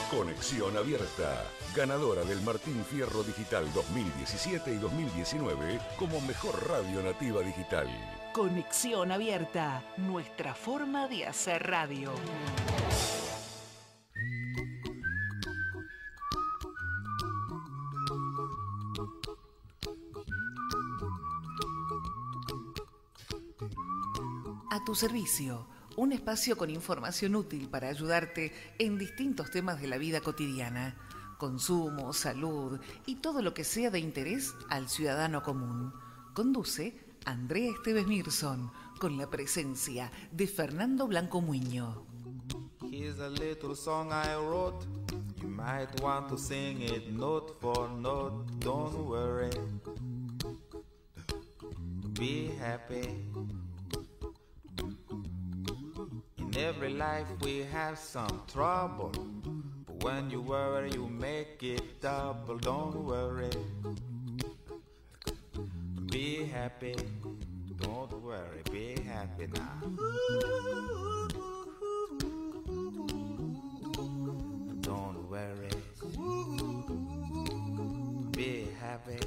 Conexión Abierta, ganadora del Martín Fierro Digital 2017 y 2019 como mejor radio nativa digital. Conexión Abierta, nuestra forma de hacer radio. A tu servicio, un espacio con información útil para ayudarte en distintos temas de la vida cotidiana, consumo, salud y todo lo que sea de interés al ciudadano común. Conduce Andrea Esteves Mirson con la presencia de Fernando Blanco Muño. Here's a little song I wrote. You might want to sing it note for note. Don't worry. Be happy. In every life we have some trouble, but when you worry you make it double. Don't worry. Be happy. Don't worry. Be happy now. Don't worry. Be happy.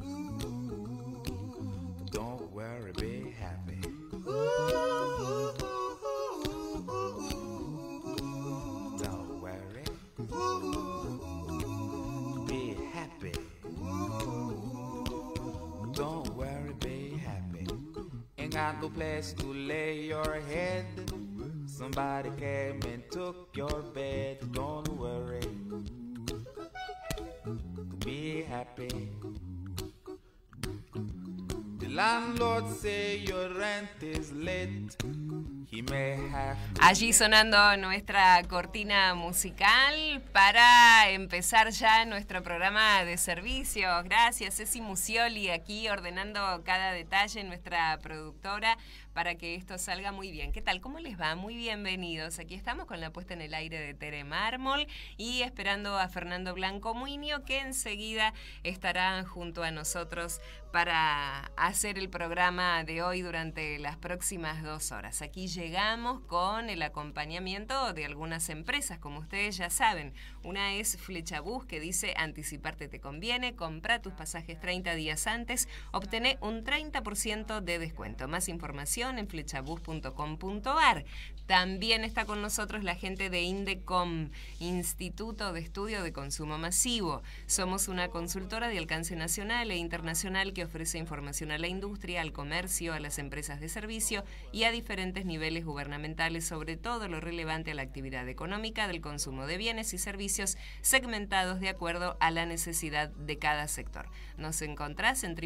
Don't worry. Be happy. Don't worry. Be happy. Don't worry, be happy. Ain't got no place to lay your head. Somebody came and took your bed. Don't worry. Be happy. The landlord say your rent is late. Allí sonando nuestra cortina musical para empezar ya nuestro programa de servicios. Gracias, Ceci Musioli, aquí ordenando cada detalle, nuestra productora, para que esto salga muy bien. ¿Qué tal? ¿Cómo les va? Muy bienvenidos. Aquí estamos con la puesta en el aire de Tere Mármol y esperando a Fernando Blanco Muño, que enseguida estará junto a nosotros para hacer el programa de hoy durante las próximas 2 horas. Aquí llegamos con el acompañamiento de algunas empresas, como ustedes ya saben. Una es Flechabús, que dice: anticiparte te conviene, compra tus pasajes 30 días antes, obtené un 30% de descuento. Más información en flechabús.com.ar. También está con nosotros la gente de Indecom, Instituto de Estudio de Consumo Masivo. Somos una consultora de alcance nacional e internacional que ofrece información a la industria, al comercio, a las empresas de servicio y a diferentes niveles gubernamentales sobre todo lo relevante a la actividad económica del consumo de bienes y servicios segmentados de acuerdo a la necesidad de cada sector. Nos encontrás en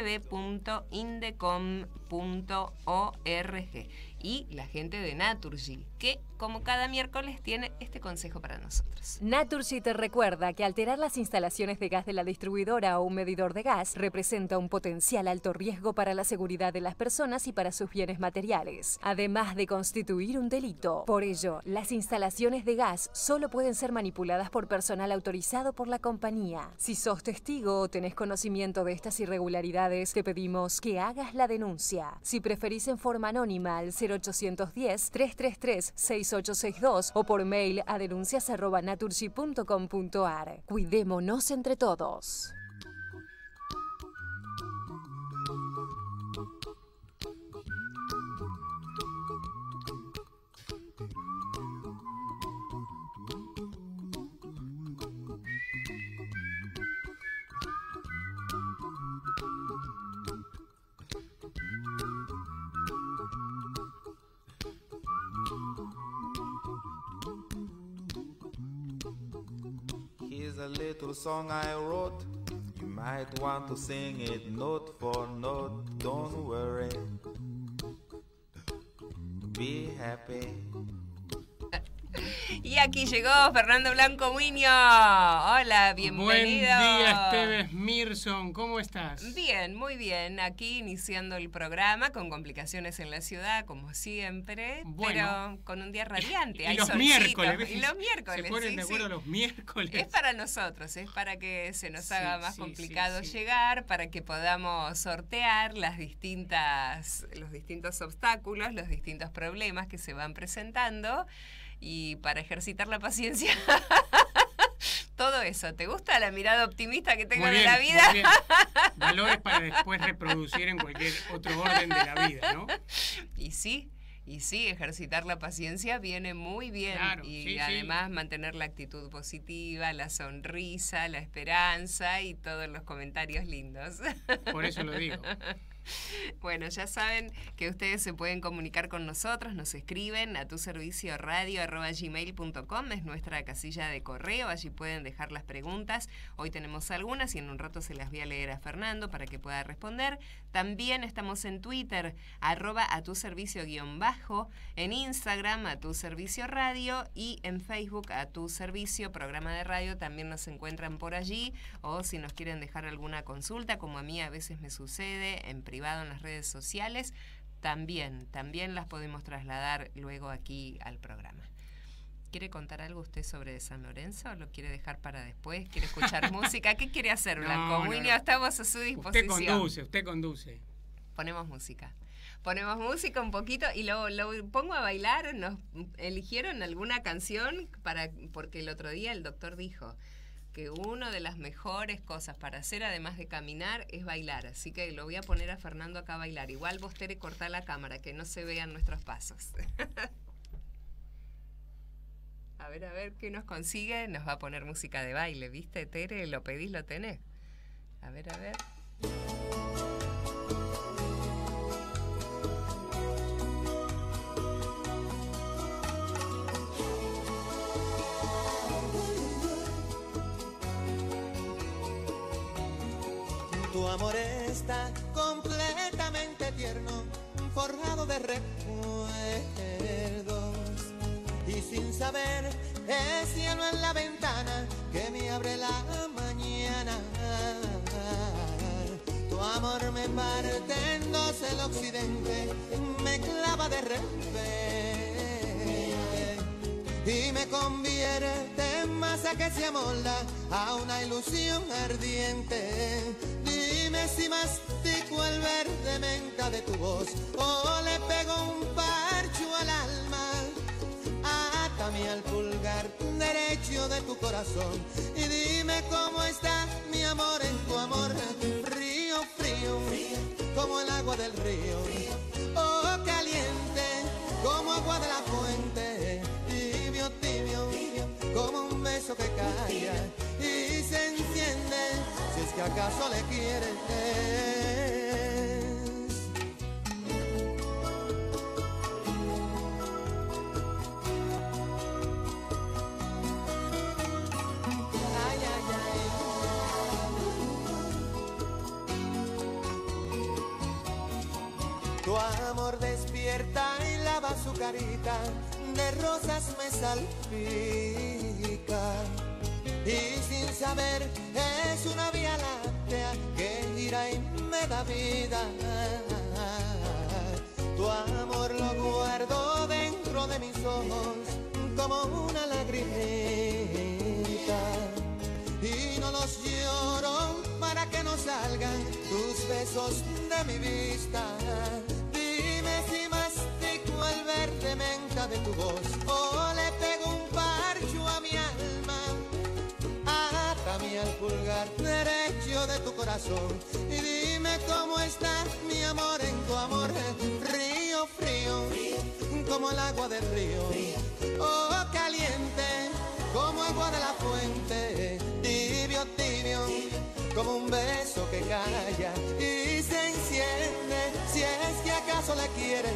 www.indecom.org. Y la gente de Naturgy, que como cada miércoles tiene este consejo para nosotros. Naturgy te recuerda que alterar las instalaciones de gas de la distribuidora o un medidor de gas representa un potencial alto riesgo para la seguridad de las personas y para sus bienes materiales, además de constituir un delito. Por ello, las instalaciones de gas solo pueden ser manipuladas por personal autorizado por la compañía. Si sos testigo o tenés conocimiento de estas irregularidades, te pedimos que hagas la denuncia. Si preferís en forma anónima al 0810-333-6862 o por mail a denuncias@naturgy.com.ar. Cuidémonos entre todos. A little song I wrote. You might want to sing it note for note. Don't worry. Be happy. Y aquí llegó Fernando Blanco Muño. Hola, bienvenido. Buen día, Esteves Mirson. ¿Cómo estás? Bien, muy bien. Aquí iniciando el programa con complicaciones en la ciudad, como siempre, bueno, pero con un día radiante. Y los miércoles. Y los miércoles. Se ponen de acuerdo los miércoles. Es para nosotros, es para que se nos haga más complicado llegar, para que podamos sortear los distintos obstáculos, los distintos problemas que se van presentando. Y para ejercitar la paciencia todo eso. ¿Te gusta la mirada optimista que tengo Muy bien, de la vida? muy bien. Valores para después reproducir en cualquier otro orden de la vida, ¿no? Y sí, ejercitar la paciencia viene muy bien. Claro, y sí, además mantener la actitud positiva, la sonrisa, la esperanza y todos los comentarios lindos. Por eso lo digo. Bueno, ya saben que ustedes se pueden comunicar con nosotros, nos escriben a tuservicioradio@gmail.com, es nuestra casilla de correo, allí pueden dejar las preguntas. Hoy tenemos algunas y en un rato se las voy a leer a Fernando para que pueda responder. También estamos en Twitter, @atuservicio_, en Instagram @tuservicioradio y en Facebook @tuservicio, programa de radio, también nos encuentran por allí, o si nos quieren dejar alguna consulta, como a mí a veces me sucede, en privado en las redes sociales, también las podemos trasladar luego aquí al programa. ¿Quiere contar algo usted sobre San Lorenzo? ¿Lo quiere dejar para después? ¿Quiere escuchar música? ¿Qué quiere hacer, Blanco? No. Estamos a su disposición. Usted conduce. Ponemos música un poquito y lo pongo a bailar. Nos eligieron alguna canción porque el otro día el doctor dijo que una de las mejores cosas para hacer, además de caminar, es bailar. Así que lo voy a poner a Fernando acá a bailar. Igual vos, Tere, cortá la cámara, que no se vean nuestros pasos. A ver qué nos consigue. Nos va a poner música de baile, ¿viste, Tere? Lo pedís, lo tenés. A ver. Tu amor está completamente tierno, forjado de recuerdos, y sin saber es cielo en la ventana que me abre la mañana. Tu amor me parte en dos el occidente, me clava de repente y me convierte en masa que se amolda a una ilusión ardiente. Dime si mastico el verde menta de tu voz o le pego un parcho al alma. Átame al pulgar derecho de tu corazón y dime cómo está mi amor en tu amor. Frío, como el agua del río, oh caliente como agua de la fuente. Tibio, como un beso que calla y se enciende, si es que acaso le quieres. Ay, ay, ay. Tu amor despierta y lava su carita, de rosas me salpica, y sin saber es una vía láctea que gira y me da vida. Tu amor lo guardo dentro de mis ojos como una lagrimita, y no los lloro para que no salgan tus besos de mi vista. Dime si mastico el verde menta de tu voz o le pego un parcho a mi alma. Átame al pulgar derecho de tu corazón y dime cómo está mi amor en tu amor. Frío, como el agua del río, oh caliente como agua de la fuente. Tibio, como un beso que calla y se enciende, si es que acaso le quieres.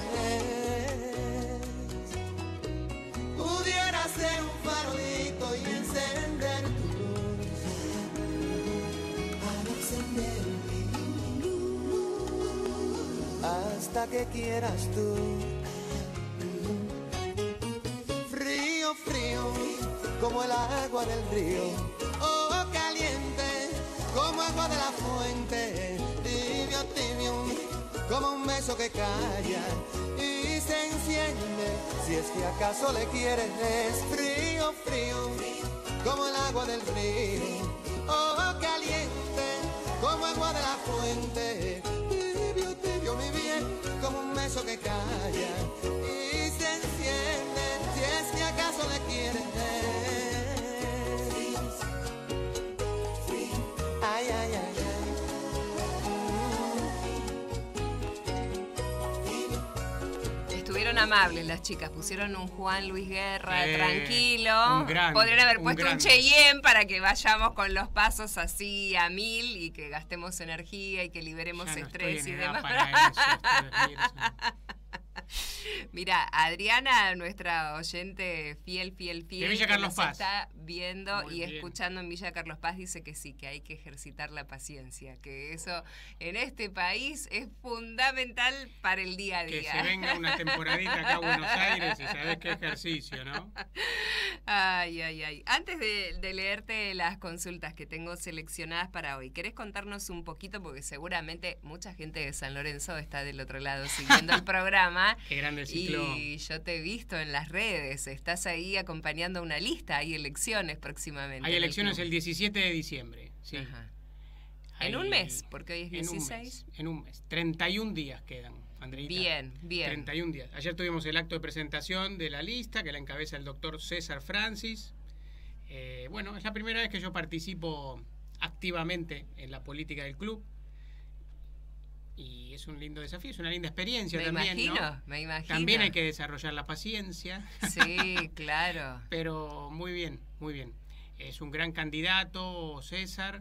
Pudiera ser un farolito y encender tu luz, al encender mi luz, hasta que quieras tú. Frío, como el agua del río, oh caliente como agua de la fuente. Tibio, como un beso que calla y se enciende, si es que acaso le quieres. Frío, como el agua del río, oh caliente como agua de la fuente. Tibio, mi bien, como un beso que calla y se enciende, si es que acaso le quieres. amables las chicas, pusieron un Juan Luis Guerra tranquilo. Podrían haber puesto un Cheyenne para que vayamos con los pasos así a 1000 y que gastemos energía y que liberemos estrés y demás. Para eso, Mira, Adriana, nuestra oyente fiel, de Villa Carlos Paz, está viendo muy y bien. Escuchando en Villa Carlos Paz, dice que sí, que hay que ejercitar la paciencia, que eso en este país es fundamental para el día a día. Que se venga una temporadita acá a Buenos Aires y sabés qué ejercicio, ¿no? Ay. Antes de leerte las consultas que tengo seleccionadas para hoy, ¿querés contarnos un poquito? Porque seguramente mucha gente de San Lorenzo está del otro lado siguiendo el programa. Qué grande ciclo. Y yo te he visto en las redes, estás ahí acompañando una lista, hay elecciones próximamente. Hay elecciones el 17 de diciembre, sí. Ajá. En un mes, porque hoy es 16. En un mes. 31 días quedan, Andreita. Bien. 31 días. Ayer tuvimos el acto de presentación de la lista, que la encabeza el doctor César Francis. Bueno, es la primera vez que yo participo activamente en la política del club. Y es un lindo desafío, es una linda experiencia también, ¿no? Me imagino. También hay que desarrollar la paciencia. Sí, claro. Pero muy bien. Es un gran candidato, César.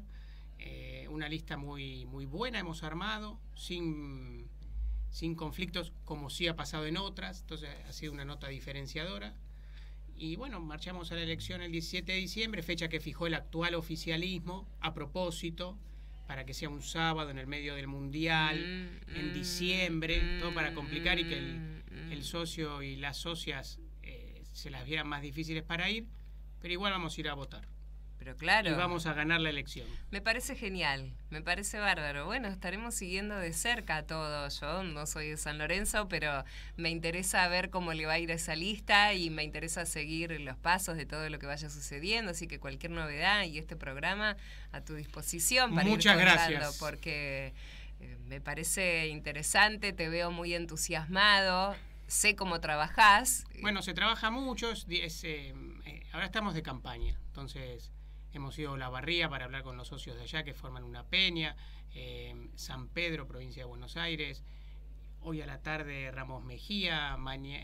Una lista muy buena hemos armado, sin conflictos, como sí ha pasado en otras. Entonces ha sido una nota diferenciadora. Y bueno, marchamos a la elección el 17 de diciembre, fecha que fijó el actual oficialismo, a propósito, para que sea un sábado en el medio del Mundial, en diciembre, todo para complicar y que el socio y las socias se las vieran más difíciles para ir, pero igual vamos a ir a votar. Pero claro. Y vamos a ganar la elección. Me parece genial, me parece bárbaro. Bueno, estaremos siguiendo de cerca todo. Yo no soy de San Lorenzo, pero me interesa ver cómo le va a ir a esa lista y me interesa seguir los pasos de todo lo que vaya sucediendo. Así que cualquier novedad y este programa a tu disposición para Muchas ir contando, gracias. Porque me parece interesante, te veo muy entusiasmado, sé cómo trabajás. Bueno, se trabaja mucho, ahora estamos de campaña, entonces hemos ido a Olavarría para hablar con los socios de allá que forman una peña, San Pedro, provincia de Buenos Aires, hoy a la tarde Ramos Mejía,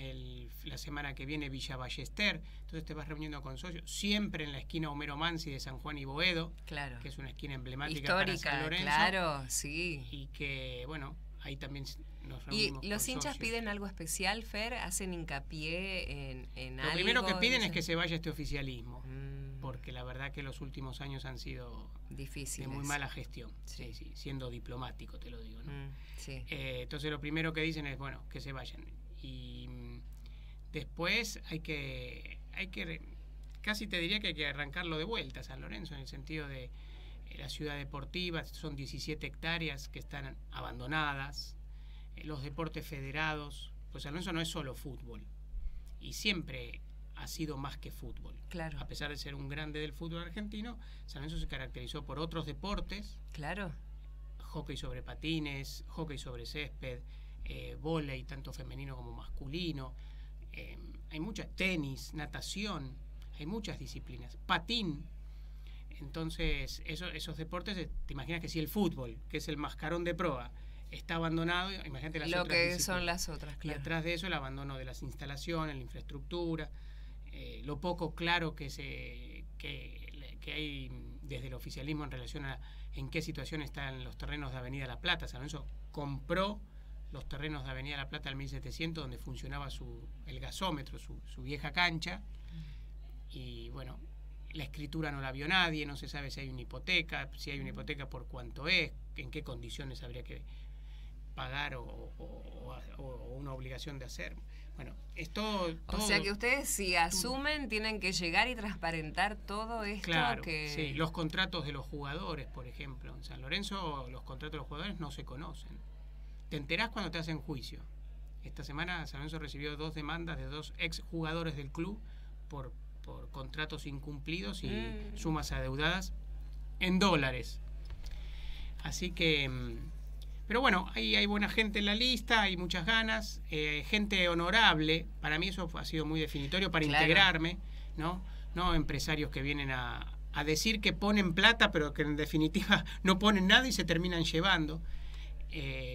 la semana que viene Villa Ballester, entonces te vas reuniendo con socios, siempre en la esquina Homero Mansi de San Juan y Boedo, claro, que es una esquina emblemática histórica, para San Lorenzo, claro, sí. Y que, bueno, ahí también nos reunimos. ¿Y los con hinchas socios. piden algo especial, Fer? ¿Hacen hincapié en algo? Lo primero que piden es que se vaya este oficialismo, porque la verdad que los últimos años han sido difíciles, de muy mala gestión, sí. Sí, siendo diplomático te lo digo, ¿no? Sí. Entonces lo primero que dicen es, bueno, que se vayan. Y después hay que casi te diría que hay que arrancarlo de vuelta a San Lorenzo, en el sentido de la ciudad deportiva, son 17 hectáreas que están abandonadas, los deportes federados, pues San Lorenzo no es solo fútbol, y siempre ha sido más que fútbol. Claro. A pesar de ser un grande del fútbol argentino, San Lorenzo se caracterizó por otros deportes. Claro. Hockey sobre patines, hockey sobre césped, vóley, tanto femenino como masculino. Hay muchas, tenis, natación, hay muchas disciplinas. Patín. Entonces, esos deportes, te imaginas que si el fútbol, que es el mascarón de proa, está abandonado, imagínate las lo otras que disciplinas. son las otras, claro. Y atrás de eso el abandono de las instalaciones, la infraestructura, lo poco claro que hay desde el oficialismo en relación a en qué situación están los terrenos de Avenida La Plata. San Lorenzo compró los terrenos de Avenida La Plata en 1700, donde funcionaba el gasómetro, su vieja cancha, y bueno, la escritura no la vio nadie, no se sabe si hay una hipoteca, por cuánto es, en qué condiciones habría que pagar o una obligación de hacer. Bueno, es todo. O sea que ustedes, si asumen, tienen que llegar y transparentar todo esto. Claro, que... sí. Los contratos de los jugadores, por ejemplo. En San Lorenzo, los contratos de los jugadores no se conocen. Te enterás cuando te hacen juicio. Esta semana San Lorenzo recibió 2 demandas de 2 exjugadores del club por contratos incumplidos y sumas adeudadas en dólares. Así que... Pero bueno, hay buena gente en la lista, hay muchas ganas, gente honorable. Para mí eso ha sido muy definitorio para integrarme, ¿no? No empresarios que vienen a decir que ponen plata, pero que en definitiva no ponen nada y se terminan llevando.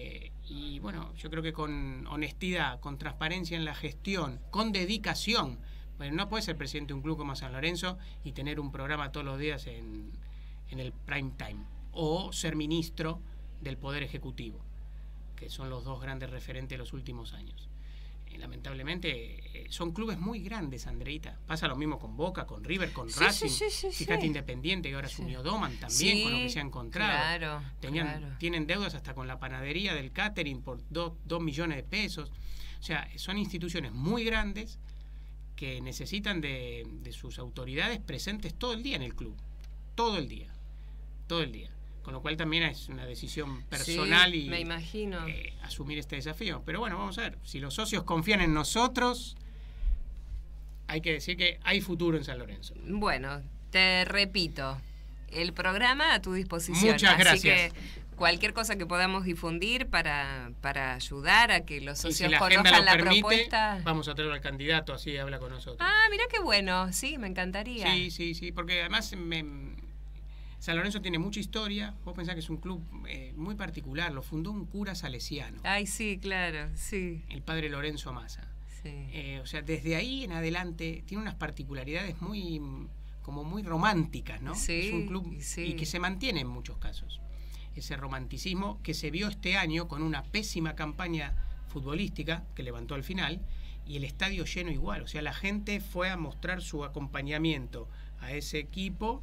Y bueno, yo creo que con honestidad, con transparencia en la gestión, con dedicación. Bueno, no puedes ser presidente de un club como San Lorenzo y tener un programa todos los días en el prime time. O ser ministro del Poder Ejecutivo, que son los dos grandes referentes de los últimos años. Lamentablemente son clubes muy grandes, Andreita. Pasa lo mismo con Boca, con River, con Racing. Fíjate, Independiente, que ahora asumió Doman también, con lo que se ha encontrado. Tienen deudas hasta con la panadería del catering por 2 millones de pesos. O sea, son instituciones muy grandes que necesitan de sus autoridades presentes todo el día en el club. Todo el día. Con lo cual también es una decisión personal y me imagino. Asumir este desafío. Pero bueno, vamos a ver. Si los socios confían en nosotros, hay que decir que hay futuro en San Lorenzo. Bueno, te repito, el programa a tu disposición. Muchas gracias. Así que cualquier cosa que podamos difundir para ayudar a que los socios si conozcan la permite, propuesta. Vamos a traer al candidato, así habla con nosotros. Ah, mira qué bueno. Sí, me encantaría. Sí, porque además San Lorenzo tiene mucha historia. Vos pensás que es un club muy particular. Lo fundó un cura salesiano. Ay, sí, claro, sí. El padre Lorenzo Massa. Sí. O sea, desde ahí en adelante tiene unas particularidades muy románticas, ¿no? Sí, es un club y que se mantiene en muchos casos. Ese romanticismo que se vio este año con una pésima campaña futbolística que levantó al final y el estadio lleno igual. O sea, la gente fue a mostrar su acompañamiento a ese equipo.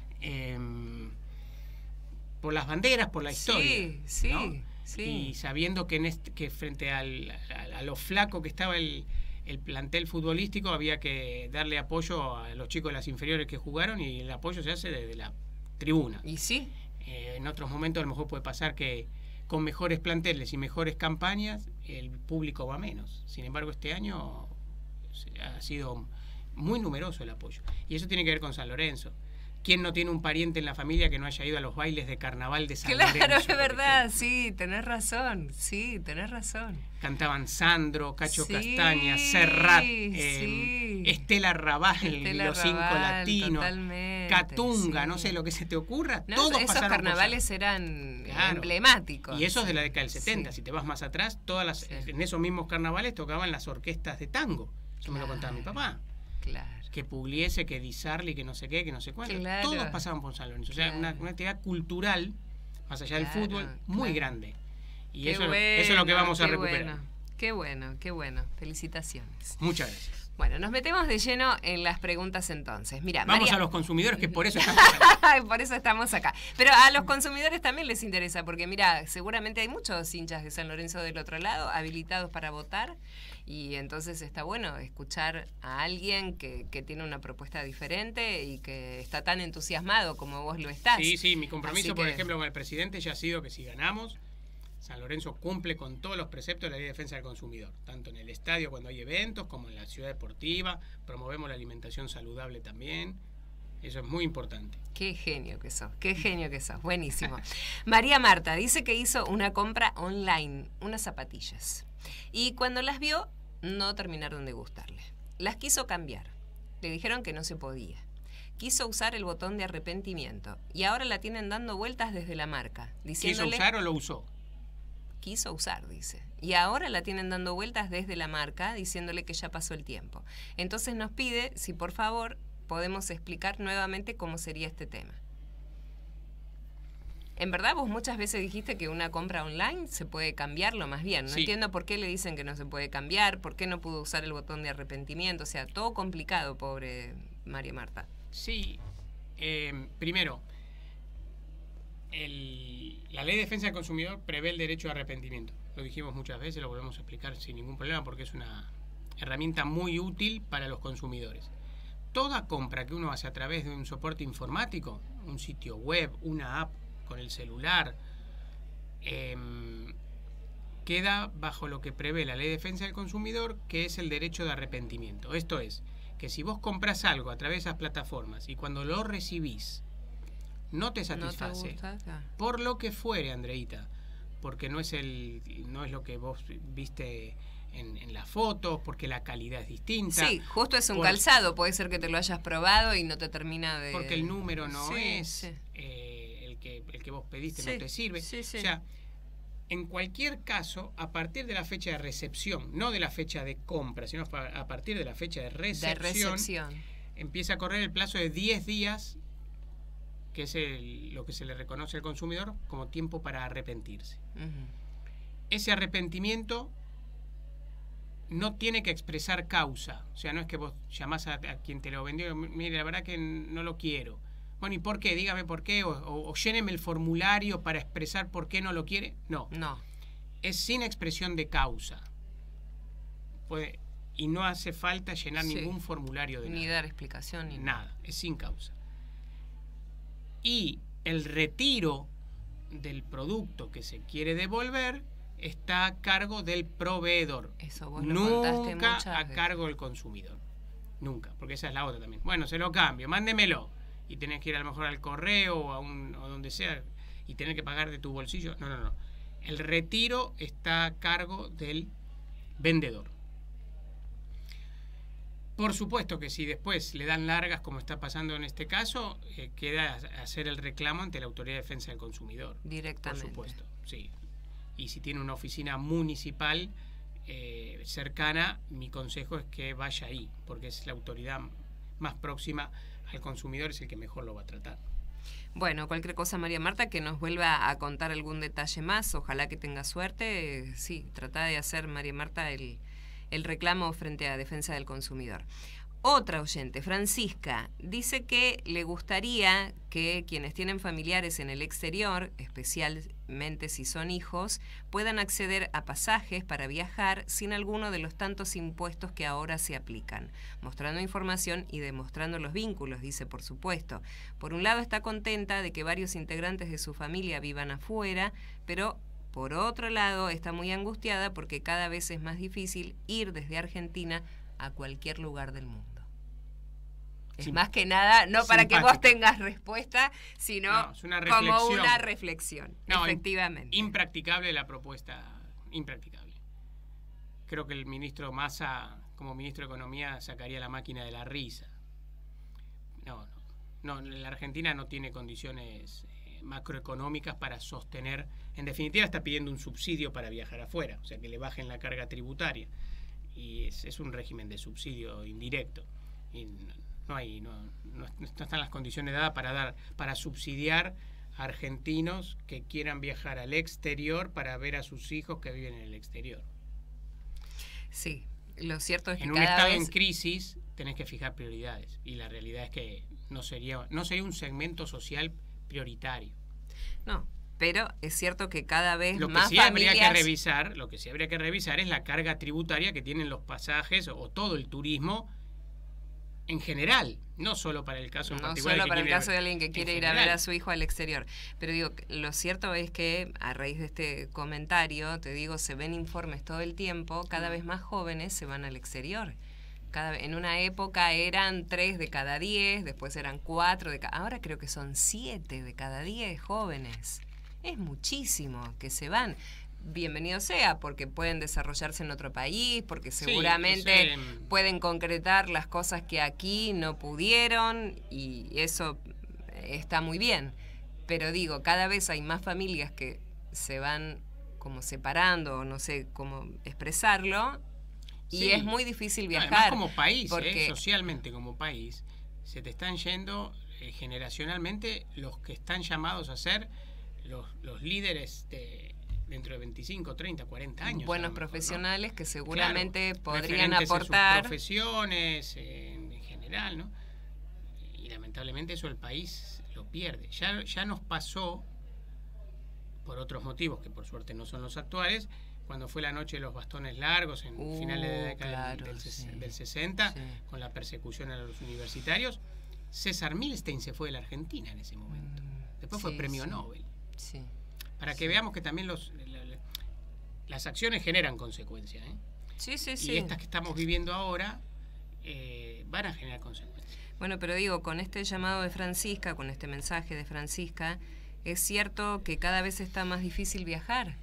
Por las banderas, por la historia, ¿no? Y sabiendo que frente a lo flaco que estaba el plantel futbolístico había que darle apoyo a los chicos de las inferiores que jugaron y el apoyo se hace desde la tribuna. Y sí. En otros momentos a lo mejor puede pasar que con mejores planteles y mejores campañas el público va menos. Sin embargo, este año ha sido muy numeroso el apoyo. Y eso tiene que ver con San Lorenzo. ¿Quién no tiene un pariente en la familia que no haya ido a los bailes de carnaval de San Lorenzo? Claro, es verdad, sí, tenés razón. Cantaban Sandro, Cacho Castaña, Serrat, Estela Raval, los 5 latinos, Catunga, no sé, lo que se te ocurra, no, todos esos pasaron carnavales eran emblemáticos. Y eso es de la década del 70, si te vas más atrás, en esos mismos carnavales tocaban las orquestas de tango. Eso me lo contaba mi papá. Claro. Que Pugliese, que Di Sarli, que no sé qué, que no sé cuánto. Claro. Todos pasaban por San Lorenzo. O sea, una actividad cultural, más allá del fútbol, muy grande. Y eso es lo que vamos a recuperar. Qué bueno. Felicitaciones. Muchas gracias. Bueno, nos metemos de lleno en las preguntas entonces. Mira, vamos a los consumidores, que por eso estamos acá. Por eso estamos acá. Pero a los consumidores también les interesa, porque mira, seguramente hay muchos hinchas de San Lorenzo del otro lado, habilitados para votar, y entonces está bueno escuchar a alguien que tiene una propuesta diferente y que está tan entusiasmado como vos lo estás. Sí, mi compromiso, por ejemplo, con el presidente ya ha sido que si ganamos, San Lorenzo cumple con todos los preceptos de la Ley de Defensa del Consumidor, tanto en el estadio cuando hay eventos, como en la ciudad deportiva. Promovemos la alimentación saludable también. Eso es muy importante. Qué genio que sos, buenísimo. María Marta dice que hizo una compra online, unas zapatillas, y cuando las vio no terminaron de gustarle. Las quiso cambiar, le dijeron que no se podía. Quiso usar el botón de arrepentimiento y ahora la tienen dando vueltas desde la marca, diciéndole... ¿Quiso usar o lo usó? Quiso usar, dice. Y ahora la tienen dando vueltas desde la marca, diciéndole que ya pasó el tiempo. Entonces nos pide si por favor podemos explicar nuevamente cómo sería este tema. En verdad vos muchas veces dijiste que una compra online se puede cambiarlo más bien. No entiendo por qué le dicen que no se puede cambiar, por qué no pudo usar el botón de arrepentimiento. O sea, todo complicado, pobre María Marta. Sí. Primero... La Ley de Defensa del Consumidor prevé el derecho de arrepentimiento. Lo dijimos muchas veces, lo volvemos a explicar sin ningún problema porque es una herramienta muy útil para los consumidores. Toda compra que uno hace a través de un soporte informático, un sitio web, una app con el celular, queda bajo lo que prevé la Ley de Defensa del Consumidor, que es el derecho de arrepentimiento. Esto es, que si vos compras algo a través de esas plataformas y cuando lo recibís no te satisface, por lo que fuere, Andreita, porque no es lo que vos viste en las fotos, porque la calidad es distinta. Sí, justo es un calzado, puede ser que te lo hayas probado y no te termina de... Porque el número no es el que vos pediste, no te sirve. O sea, En cualquier caso, a partir de la fecha de recepción, no de la fecha de compra, sino a partir de la fecha de recepción, empieza a correr el plazo de 10 días, que es lo que se le reconoce al consumidor como tiempo para arrepentirse. Ese arrepentimiento no tiene que expresar causa. O sea, no es que vos llamás a quien te lo vendió, mire, la verdad que no lo quiero. Bueno, ¿y por qué? Dígame por qué, o lléneme el formulario para expresar por qué no lo quiere. No. Es sin expresión de causa. Y no hace falta llenar ningún formulario de nada. Ni dar explicación. Ni nada. Es sin causa. Y el retiro del producto que se quiere devolver está a cargo del proveedor. Eso vos lo contaste nunca muchas a veces. cargo del consumidor. Nunca, porque esa es la otra también. Bueno, se lo cambio, mándemelo. Y tenés que ir a lo mejor al correo o donde sea y tener que pagar de tu bolsillo. No. El retiro está a cargo del vendedor. Por supuesto que si después le dan largas, como está pasando en este caso, queda hacer el reclamo ante la Autoridad de Defensa del Consumidor. Directamente. Por supuesto, sí. Y si tiene una oficina municipal cercana, mi consejo es que vaya ahí, porque es la autoridad más próxima al consumidor, es el que mejor lo va a tratar. Bueno, cualquier cosa, María Marta, que nos vuelva a contar algún detalle más, ojalá que tenga suerte. Sí, trata de hacer, María Marta, el reclamo frente a Defensa del Consumidor. Otra oyente, Francisca, dice que le gustaría que quienes tienen familiares en el exterior, especialmente si son hijos, puedan acceder a pasajes para viajar sin alguno de los tantos impuestos que ahora se aplican, mostrando información y demostrando los vínculos, dice, por supuesto. Por un lado está contenta de que varios integrantes de su familia vivan afuera, pero por otro lado está muy angustiada porque cada vez es más difícil ir desde Argentina a cualquier lugar del mundo. Es más que nada, no para que vos tengas respuesta, sino como una reflexión. No, efectivamente. Impracticable la propuesta, impracticable. Creo que el ministro Massa, como ministro de Economía, sacaría la máquina de la risa. No, la Argentina no tiene condiciones macroeconómicas para sostener. En definitiva, está pidiendo un subsidio para viajar afuera, o sea, que le bajen la carga tributaria. Y es un régimen de subsidio indirecto. Y no están las condiciones dadas para subsidiar a argentinos que quieran viajar al exterior para ver a sus hijos que viven en el exterior. Sí, lo cierto es que en un estado en crisis tenés que fijar prioridades y la realidad es que no sería un segmento social prioritario. No, pero es cierto que cada vez lo que más sí familias... Lo que sí habría que revisar es la carga tributaria que tienen los pasajes o todo el turismo en general, no solo para el caso en particular. No solo para el caso de alguien que quiere ir a ver a su hijo al exterior. Pero digo, lo cierto es que a raíz de este comentario, te digo, se ven informes todo el tiempo, cada vez más jóvenes se van al exterior. En una época eran 3 de cada 10, después eran 4 de cada... Ahora creo que son 7 de cada 10 jóvenes. Es muchísimo que se van. Bienvenido sea, porque pueden desarrollarse en otro país, porque seguramente pueden concretar las cosas que aquí no pudieron, y eso está muy bien. Pero digo, cada vez hay más familias que se van como separando, no sé cómo expresarlo, y es muy difícil viajar. Además, como país, socialmente como país, se te están yendo generacionalmente los que están llamados a ser los líderes dentro de 25, 30, 40 años. Buenos profesionales, ¿no? Que seguramente podrían referentes aportar. En sus profesiones, en general, ¿no? Y lamentablemente eso el país lo pierde. Ya nos pasó, por otros motivos que por suerte no son los actuales, cuando fue la noche de los bastones largos en finales de la década del 60, con la persecución a los universitarios. César Milstein se fue de la Argentina en ese momento. Después fue premio Nobel. Sí. Para que veamos que también las acciones generan consecuencias. Y estas que estamos viviendo ahora van a generar consecuencias. Bueno, pero digo, con este llamado de Francisca, con este mensaje de Francisca, es cierto que cada vez está más difícil viajar.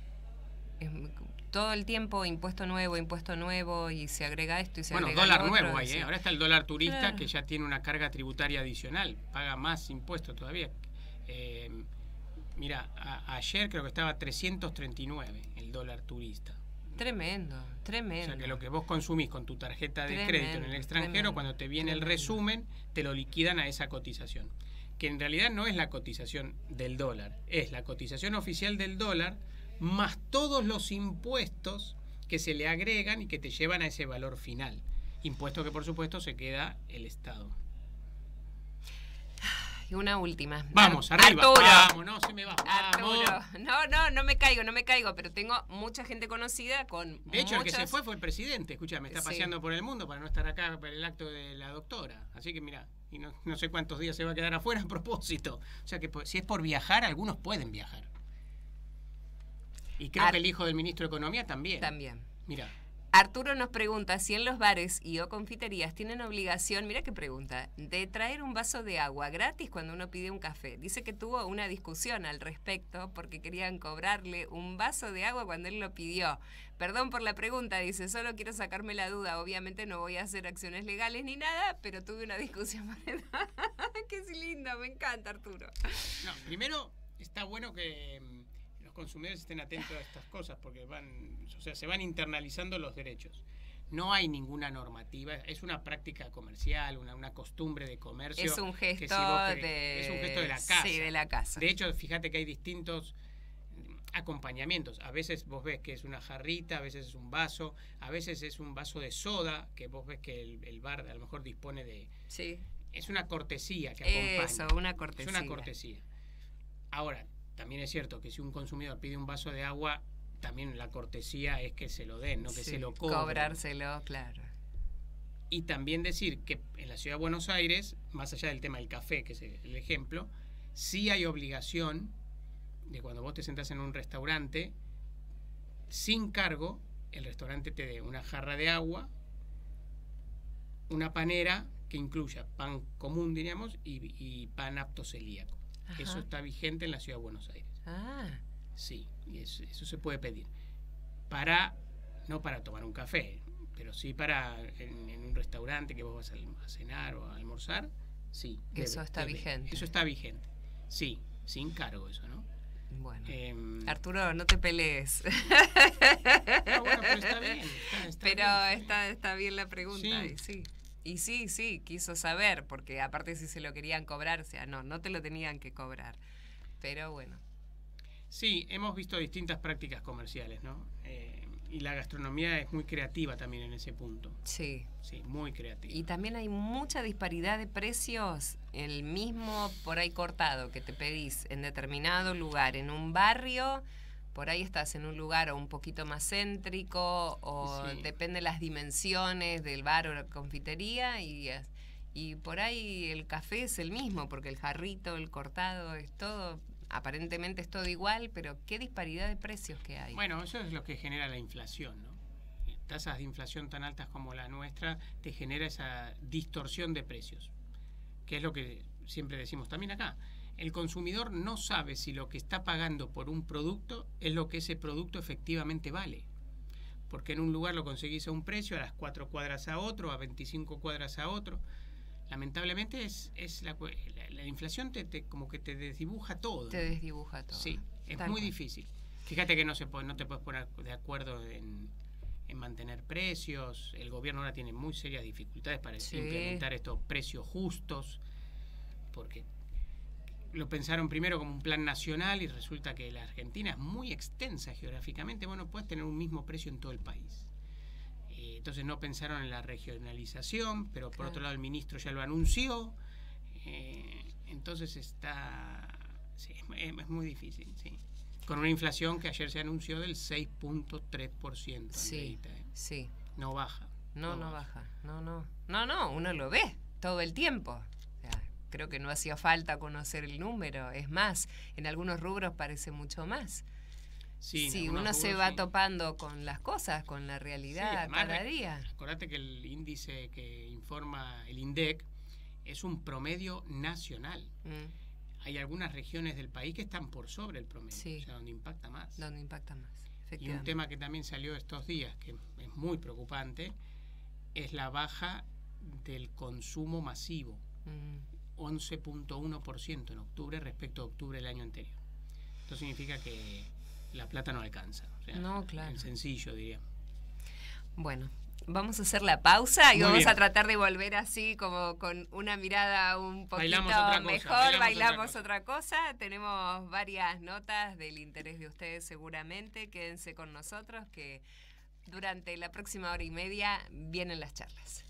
Todo el tiempo impuesto nuevo, y se agrega esto y se agrega dólar otro, nuevo ahí. Ahora está el dólar turista, que ya tiene una carga tributaria adicional, paga más impuestos todavía. Mira, ayer creo que estaba 339 el dólar turista. Tremendo, tremendo. O sea que lo que vos consumís con tu tarjeta de crédito en el extranjero, tremendo, cuando te viene el resumen, te lo liquidan a esa cotización. Que en realidad no es la cotización del dólar, es la cotización oficial del dólar más todos los impuestos que se le agregan y que te llevan a ese valor final. Impuesto que por supuesto se queda el Estado. Y una última. Vamos, arriba. Arturo. Vamos, no se me va. Arturo. Vamos. No me caigo, pero tengo mucha gente conocida con De hecho, el que se muchas- fue el presidente. Escucha, me está Sí. paseando por el mundo para no estar acá para el acto de la doctora. Así que mira, y no sé cuántos días se va a quedar afuera a propósito. O sea que si es por viajar, algunos pueden viajar. Y creo que el hijo del ministro de Economía también. También. Mira. Arturo nos pregunta si en los bares y o confiterías tienen obligación, mira qué pregunta, de traer un vaso de agua gratis cuando uno pide un café. Dice que tuvo una discusión al respecto porque querían cobrarle un vaso de agua cuando él lo pidió. Perdón por la pregunta, dice, solo quiero sacarme la duda. Obviamente no voy a hacer acciones legales ni nada, pero tuve una discusión. Qué lindo, me encanta, Arturo. No, primero está bueno que los consumidores estén atentos a estas cosas porque se van internalizando los derechos. No hay ninguna normativa, es una práctica comercial, una costumbre de comercio. Es un gesto, es un gesto de la casa. Sí, de la casa. De hecho, fíjate que hay distintos acompañamientos. A veces vos ves que es una jarrita, a veces es un vaso, a veces es un vaso de soda, que vos ves que el bar a lo mejor dispone de... Sí. Es una cortesía que acompaña. Eso, una cortesía. Es una cortesía. Ahora, también es cierto que si un consumidor pide un vaso de agua, también la cortesía es que se lo den, no que se lo cobren. Cobrárselo, claro. Y también decir que en la Ciudad de Buenos Aires, más allá del tema del café, que es el ejemplo, sí hay obligación de cuando vos te sentás en un restaurante, sin cargo, el restaurante te dé una jarra de agua, una panera que incluya pan común, diríamos, y pan apto celíaco. Ajá. Eso está vigente en la Ciudad de Buenos Aires. Ah, Sí, y eso se puede pedir. No para tomar un café, pero sí para en un restaurante que vos vas a cenar o a almorzar, sí. Eso está vigente. Eso está vigente. Sí, sin cargo eso, ¿no? bueno. Em, Arturo, no te pelees. no, bueno, pero está bien. Pero bien, sí. está bien la pregunta. Sí. Y sí, quiso saber, porque aparte si se lo querían cobrar, o sea, no te lo tenían que cobrar. Pero bueno. Sí, hemos visto distintas prácticas comerciales, ¿no? Y la gastronomía es muy creativa también en ese punto. Sí. Sí, muy creativa. Y también hay mucha disparidad de precios. El mismo por ahí cortado que te pedís en determinado lugar, en un barrio, por ahí estás en un lugar o un poquito más céntrico, o Sí. depende de las dimensiones del bar o la confitería, y por ahí el café es el mismo, porque el jarrito, el cortado, es todo, aparentemente es todo igual, pero qué disparidad de precios que hay. Bueno, eso es lo que genera la inflación, ¿no? Tasas de inflación tan altas como la nuestra te genera esa distorsión de precios, que es lo que siempre decimos también acá. El consumidor no sabe si lo que está pagando por un producto es lo que ese producto efectivamente vale. Porque en un lugar lo conseguís a un precio, a las 4 cuadras a otro, a 25 cuadras a otro. Lamentablemente la inflación como que te desdibuja todo. Te desdibuja todo. Sí, es Tal muy cual. difícil. Fíjate que no te puedes poner de acuerdo en mantener precios. El gobierno ahora tiene muy serias dificultades para Sí. implementar estos precios justos, porque lo pensaron primero como un plan nacional y resulta que la Argentina es muy extensa geográficamente. Bueno, puedes tener un mismo precio en todo el país. Entonces no pensaron en la regionalización, pero por otro lado el ministro ya lo anunció. Entonces sí, es muy difícil, sí. Con una inflación que ayer se anunció del 6.3%. Sí, Andreita, sí. No baja. No baja. No, uno lo ve todo el tiempo. O sea, creo que no hacía falta conocer el número. Es más, en algunos rubros parece mucho más. Sí, Sí, en uno algunos se rubros va sí. topando con las cosas, con la realidad Sí, además, cada día. Acordate que el índice que informa el INDEC es un promedio nacional. Mm, Hay algunas regiones del país que están por sobre el promedio, Sí. o sea, donde impacta más. donde impacta más, Y un efectivamente. tema que también salió estos días, que es muy preocupante, es la baja del consumo masivo, Mm, 11.1% en octubre respecto a octubre del año anterior. esto significa que la plata no alcanza. O sea, no, claro. En sencillo, diría. Bueno, vamos a hacer la pausa y Muy vamos bien. a tratar de volver así como con una mirada un poquito Bailamos otra cosa, mejor, bailamos otra cosa. Tenemos varias notas del interés de ustedes seguramente. Quédense con nosotros que durante la próxima hora y media vienen las charlas.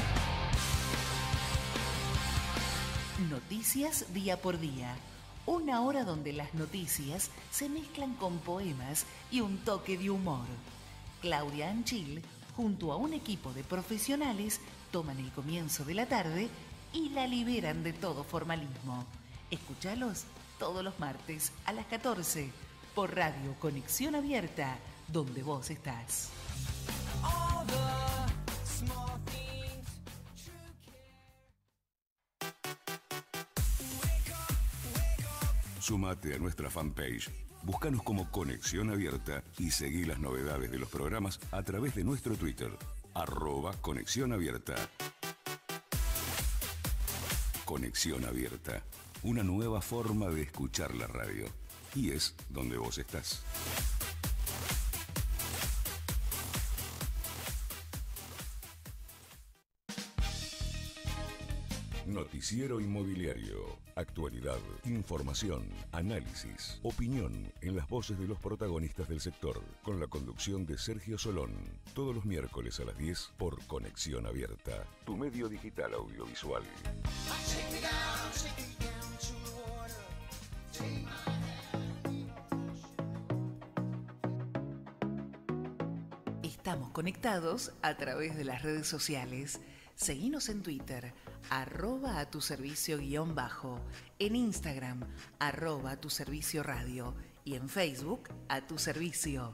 Noticias día por día. Una hora donde las noticias se mezclan con poemas y un toque de humor. Claudia Anchil, junto a un equipo de profesionales, toman el comienzo de la tarde y la liberan de todo formalismo. Escúchalos todos los martes a las 14 por Radio Conexión Abierta, donde vos estás. Sumate a nuestra fanpage. Búscanos como Conexión Abierta y seguí las novedades de los programas a través de nuestro Twitter, @Conexión Abierta. Conexión Abierta, una nueva forma de escuchar la radio. Y es donde vos estás. Noticiero Inmobiliario. Actualidad, información, análisis, opinión en las voces de los protagonistas del sector. Con la conducción de Sergio Solón. Todos los miércoles a las 10 por Conexión Abierta. Tu medio digital audiovisual. Estamos conectados a través de las redes sociales. Seguinos en Twitter, @atuservicio_, en Instagram, @atuservicio radio y en Facebook, @atuservicio.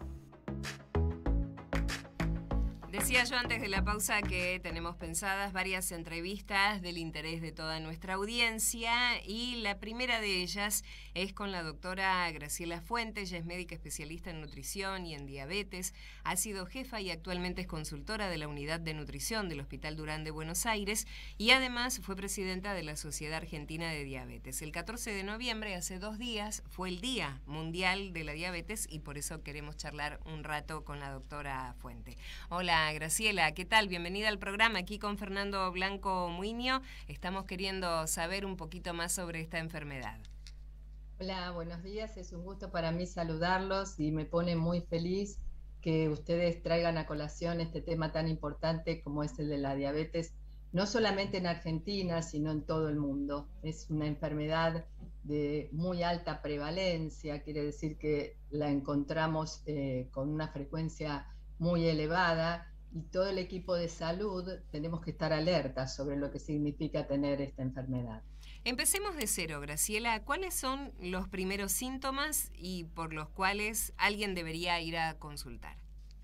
Decía yo antes de la pausa que tenemos pensadas varias entrevistas del interés de toda nuestra audiencia y la primera de ellas es con la doctora Graciela Fuente. Ella es médica especialista en nutrición y en diabetes, ha sido jefa y actualmente es consultora de la Unidad de Nutrición del Hospital Durán de Buenos Aires y además fue presidenta de la Sociedad Argentina de Diabetes. El 14 de noviembre, hace 2 días, fue el Día Mundial de la Diabetes y por eso queremos charlar un rato con la doctora Fuente. Hola Graciela, ¿qué tal? Bienvenida al programa, aquí con Fernando Blanco Muiño. Estamos queriendo saber un poquito más sobre esta enfermedad. Hola, buenos días, es un gusto para mí saludarlos y me pone muy feliz que ustedes traigan a colación este tema tan importante como es el de la diabetes, no solamente en Argentina, sino en todo el mundo. Es una enfermedad de muy alta prevalencia, quiere decir que la encontramos con una frecuencia muy elevada y todo el equipo de salud tenemos que estar alertas sobre lo que significa tener esta enfermedad. Empecemos de cero, Graciela. ¿Cuáles son los primeros síntomas y por los cuales alguien debería ir a consultar?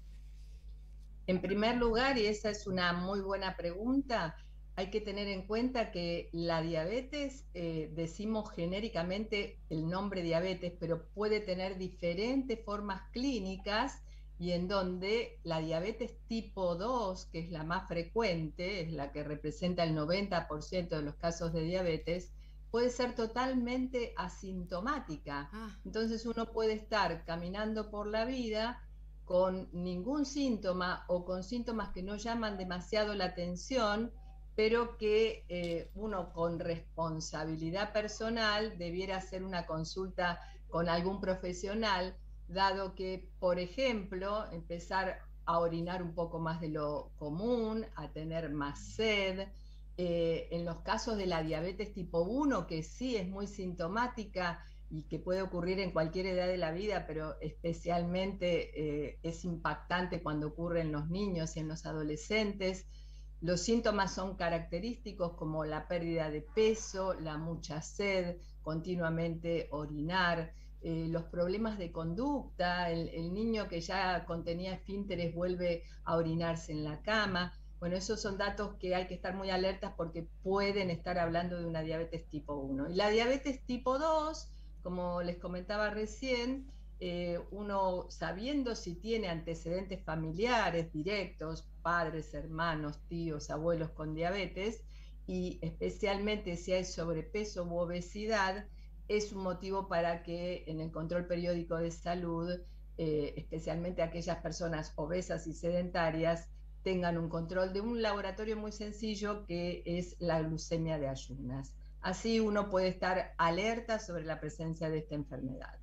En primer lugar, y esa es una muy buena pregunta, hay que tener en cuenta que la diabetes, decimos genéricamente el nombre diabetes, pero puede tener diferentes formas clínicas y en donde la diabetes tipo 2, que es la más frecuente, es la que representa el 90% de los casos de diabetes, puede ser totalmente asintomática. Entonces uno puede estar caminando por la vida con ningún síntoma o con síntomas que no llaman demasiado la atención, pero que uno con responsabilidad personal debiera hacer una consulta con algún profesional, dado que, por ejemplo, empezar a orinar un poco más de lo común, a tener más sed. En los casos de la diabetes tipo 1, que sí es muy sintomática y que puede ocurrir en cualquier edad de la vida, pero especialmente es impactante cuando ocurre en los niños y en los adolescentes. Los síntomas son característicos como la pérdida de peso, la mucha sed, continuamente orinar, los problemas de conducta, el niño que ya contenía esfínteres vuelve a orinarse en la cama. Bueno, esos son datos que hay que estar muy alertas porque pueden estar hablando de una diabetes tipo 1. Y la diabetes tipo 2, como les comentaba recién, uno sabiendo si tiene antecedentes familiares directos, padres, hermanos, tíos, abuelos con diabetes, y especialmente si hay sobrepeso u obesidad, es un motivo para que en el control periódico de salud, especialmente aquellas personas obesas y sedentarias, tengan un control de un laboratorio muy sencillo que es la glucemia de ayunas. Así uno puede estar alerta sobre la presencia de esta enfermedad.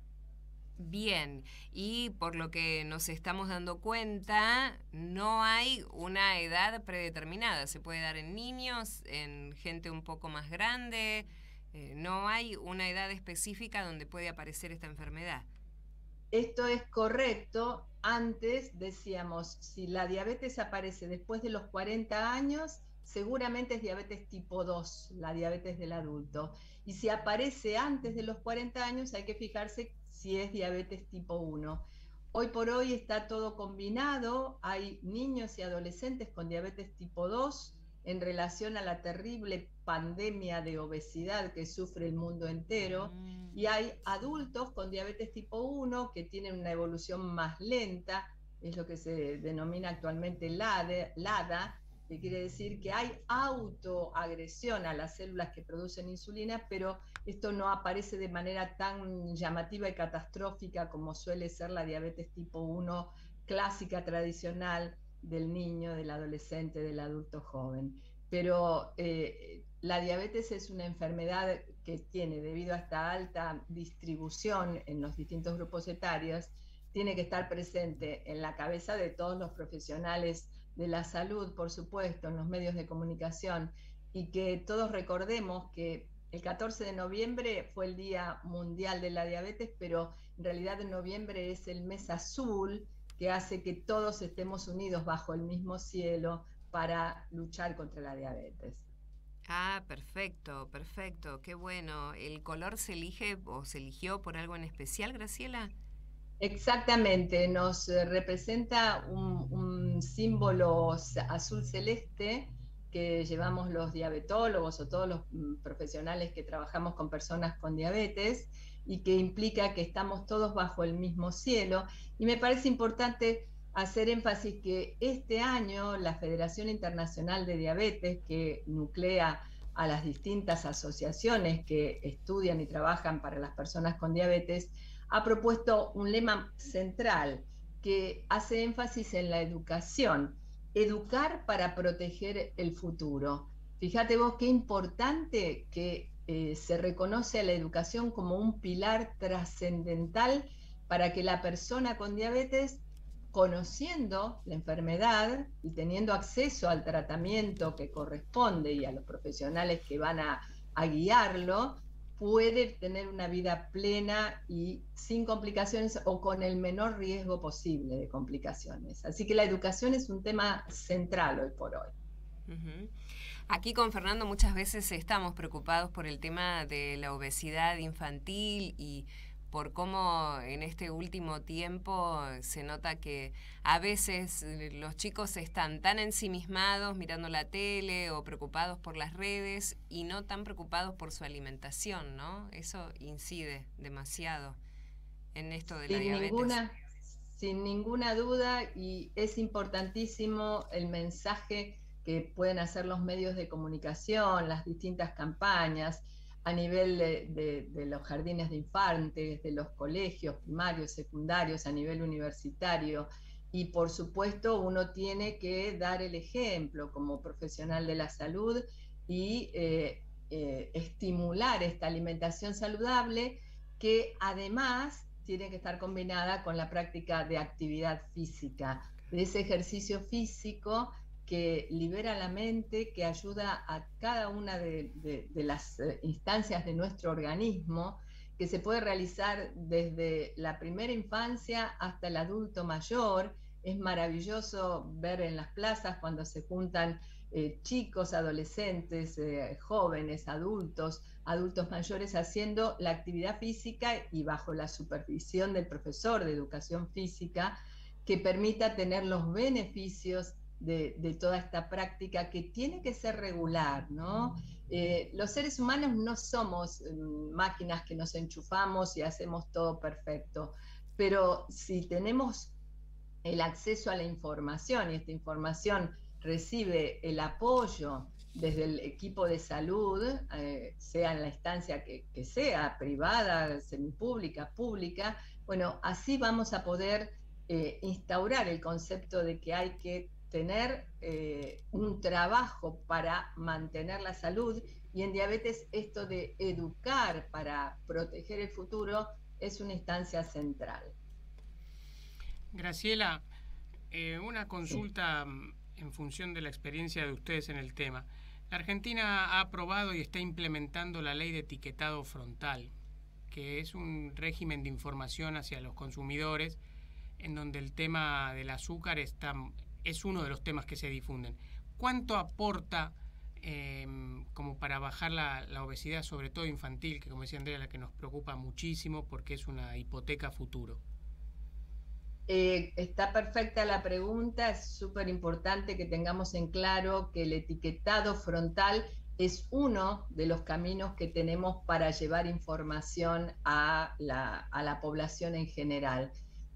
Bien, y por lo que nos estamos dando cuenta, no hay una edad predeterminada. Se puede dar en niños, en gente un poco más grande. No hay una edad específica donde puede aparecer esta enfermedad. Esto es correcto. Antes decíamos, si la diabetes aparece después de los 40 años, seguramente es diabetes tipo 2, la diabetes del adulto. Y si aparece antes de los 40 años, hay que fijarse si es diabetes tipo 1. Hoy por hoy está todo combinado. Hay niños y adolescentes con diabetes tipo 2 en relación a la terrible pandemia de obesidad que sufre el mundo entero. Y hay adultos con diabetes tipo 1 que tienen una evolución más lenta, es lo que se denomina actualmente LADA, que quiere decir que hay autoagresión a las células que producen insulina, pero esto no aparece de manera tan llamativa y catastrófica como suele ser la diabetes tipo 1 clásica, tradicional, del niño, del adolescente, del adulto joven. Pero la diabetes es una enfermedad que tiene, debido a esta alta distribución en los distintos grupos etarios, tiene que estar presente en la cabeza de todos los profesionales de la salud, por supuesto, en los medios de comunicación, y que todos recordemos que el 14 de noviembre fue el Día Mundial de la Diabetes, pero en realidad en noviembre es el mes azul que hace que todos estemos unidos bajo el mismo cielo para luchar contra la diabetes. Ah, perfecto, perfecto, qué bueno. ¿El color se elige o se eligió por algo en especial, Graciela? Exactamente, nos representa un símbolo azul celeste que llevamos los diabetólogos o todos los profesionales que trabajamos con personas con diabetes, y que implica que estamos todos bajo el mismo cielo. Y me parece importante hacer énfasis que este año la Federación Internacional de Diabetes, que nuclea a las distintas asociaciones que estudian y trabajan para las personas con diabetes, ha propuesto un lema central que hace énfasis en la educación. Educar para proteger el futuro. Fíjate vos qué importante que se reconoce a la educación como un pilar trascendental para que la persona con diabetes, conociendo la enfermedad y teniendo acceso al tratamiento que corresponde y a los profesionales que van a guiarlo, puede tener una vida plena y sin complicaciones o con el menor riesgo posible de complicaciones. Así que la educación es un tema central hoy por hoy. Uh-huh. Aquí con Fernando muchas veces estamos preocupados por el tema de la obesidad infantil y por cómo en este último tiempo se nota que a veces los chicos están tan ensimismados mirando la tele o preocupados por las redes y no tan preocupados por su alimentación, ¿no? Eso incide demasiado en esto de la diabetes. Sin ninguna duda, y es importantísimo el mensaje que pueden hacer los medios de comunicación, las distintas campañas, a nivel de los jardines de infantes, de los colegios primarios, secundarios, a nivel universitario. Y por supuesto uno tiene que dar el ejemplo como profesional de la salud y estimular esta alimentación saludable, que además tiene que estar combinada con la práctica de actividad física, de ese ejercicio físico que libera la mente, que ayuda a cada una de las instancias de nuestro organismo, que se puede realizar desde la primera infancia hasta el adulto mayor. Es maravilloso ver en las plazas cuando se juntan chicos, adolescentes, jóvenes, adultos mayores haciendo la actividad física y bajo la supervisión del profesor de educación física, que permita tener los beneficios de toda esta práctica, que tiene que ser regular, ¿no? Los seres humanos no somos máquinas que nos enchufamos y hacemos todo perfecto, pero si tenemos el acceso a la información y esta información recibe el apoyo desde el equipo de salud, sea en la instancia que sea, privada, semipública, pública, bueno, así vamos a poder instaurar el concepto de que hay que tener un trabajo para mantener la salud, y en diabetes esto de educar para proteger el futuro es una instancia central. Graciela, una consulta en función de la experiencia de ustedes en el tema. La Argentina ha aprobado y está implementando la ley de etiquetado frontal, que es un régimen de información hacia los consumidores, en donde el tema del azúcar es uno de los temas que se difunden. ¿Cuánto aporta como para bajar la obesidad, sobre todo infantil, que como decía Andrea, la que nos preocupa muchísimo porque es una hipoteca futuro? Está perfecta la pregunta, es súper importante que tengamos en claro que el etiquetado frontal es uno de los caminos que tenemos para llevar información a la población en general,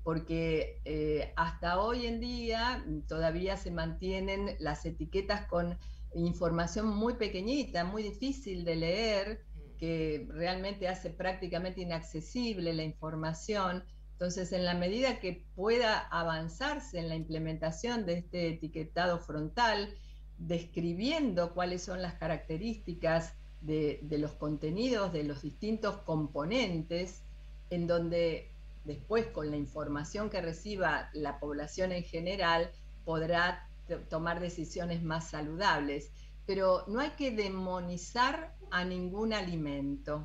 porque hasta hoy en día todavía se mantienen las etiquetas con información muy pequeñita, muy difícil de leer, que realmente hace prácticamente inaccesible la información. Entonces, en la medida que pueda avanzarse en la implementación de este etiquetado frontal, describiendo cuáles son las características de los contenidos, de los distintos componentes, en donde después, con la información que reciba la población en general, podrá tomar decisiones más saludables. Pero no hay que demonizar a ningún alimento.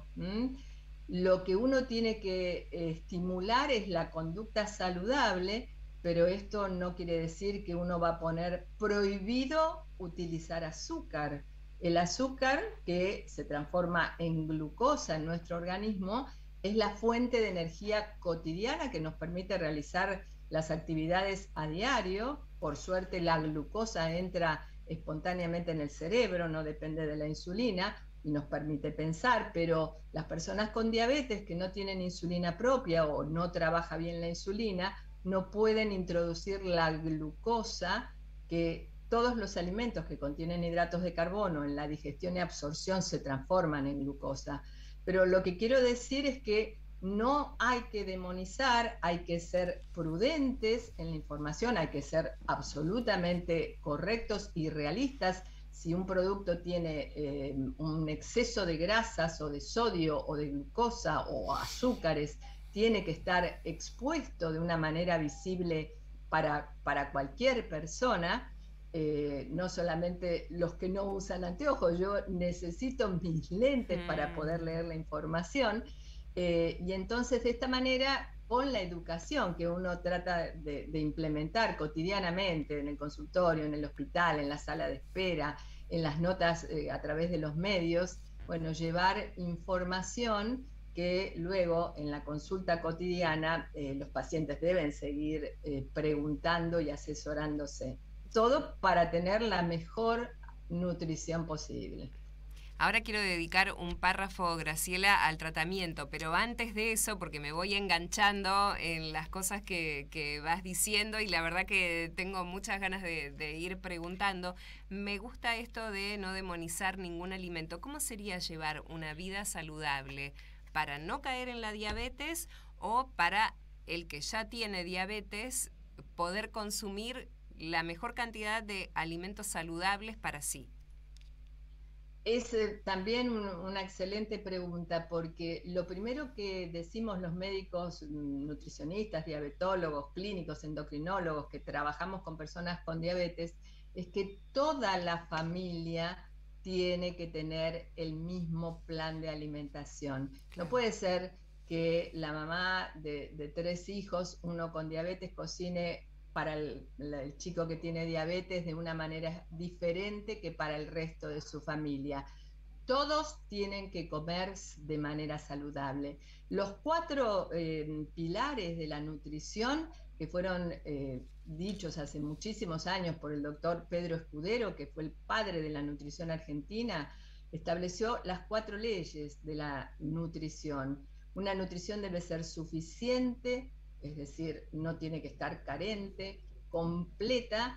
Lo que uno tiene que estimular es la conducta saludable, pero esto no quiere decir que uno va a poner prohibido utilizar azúcar. El azúcar, que se transforma en glucosa en nuestro organismo, es la fuente de energía cotidiana que nos permite realizar las actividades a diario. Por suerte, la glucosa entra espontáneamente en el cerebro, no depende de la insulina, y nos permite pensar, pero las personas con diabetes que no tienen insulina propia o no trabaja bien la insulina, no pueden introducir la glucosa, que todos los alimentos que contienen hidratos de carbono en la digestión y absorción se transforman en glucosa. Pero lo que quiero decir es que no hay que demonizar, hay que ser prudentes en la información, hay que ser absolutamente correctos y realistas. Si un producto tiene un exceso de grasas o de sodio o de glucosa o azúcares, tiene que estar expuesto de una manera visible para cualquier persona, no solamente los que no usan anteojos. Yo necesito mis lentes para poder leer la información, y entonces de esta manera, con la educación que uno trata de implementar cotidianamente en el consultorio, en el hospital, en la sala de espera, en las notas a través de los medios, bueno, llevar información que luego en la consulta cotidiana los pacientes deben seguir preguntando y asesorándose. Todo para tener la mejor nutrición posible. Ahora quiero dedicar un párrafo, Graciela, al tratamiento, pero antes de eso, porque me voy enganchando en las cosas que vas diciendo y la verdad que tengo muchas ganas de ir preguntando, me gusta esto de no demonizar ningún alimento. ¿Cómo sería llevar una vida saludable para no caer en la diabetes o para el que ya tiene diabetes poder consumir la mejor cantidad de alimentos saludables para sí? Es también una excelente pregunta, porque lo primero que decimos los médicos nutricionistas, diabetólogos, clínicos, endocrinólogos, que trabajamos con personas con diabetes, es que toda la familia tiene que tener el mismo plan de alimentación. No puede ser que la mamá de 3 hijos, uno con diabetes, cocine para el chico que tiene diabetes de una manera diferente que para el resto de su familia. Todos tienen que comer de manera saludable. Los 4 pilares de la nutrición, que fueron dichos hace muchísimos años por el doctor Pedro Escudero, que fue el padre de la nutrición argentina, estableció las 4 leyes de la nutrición. Una nutrición debe ser suficiente, es decir, no tiene que estar carente, completa,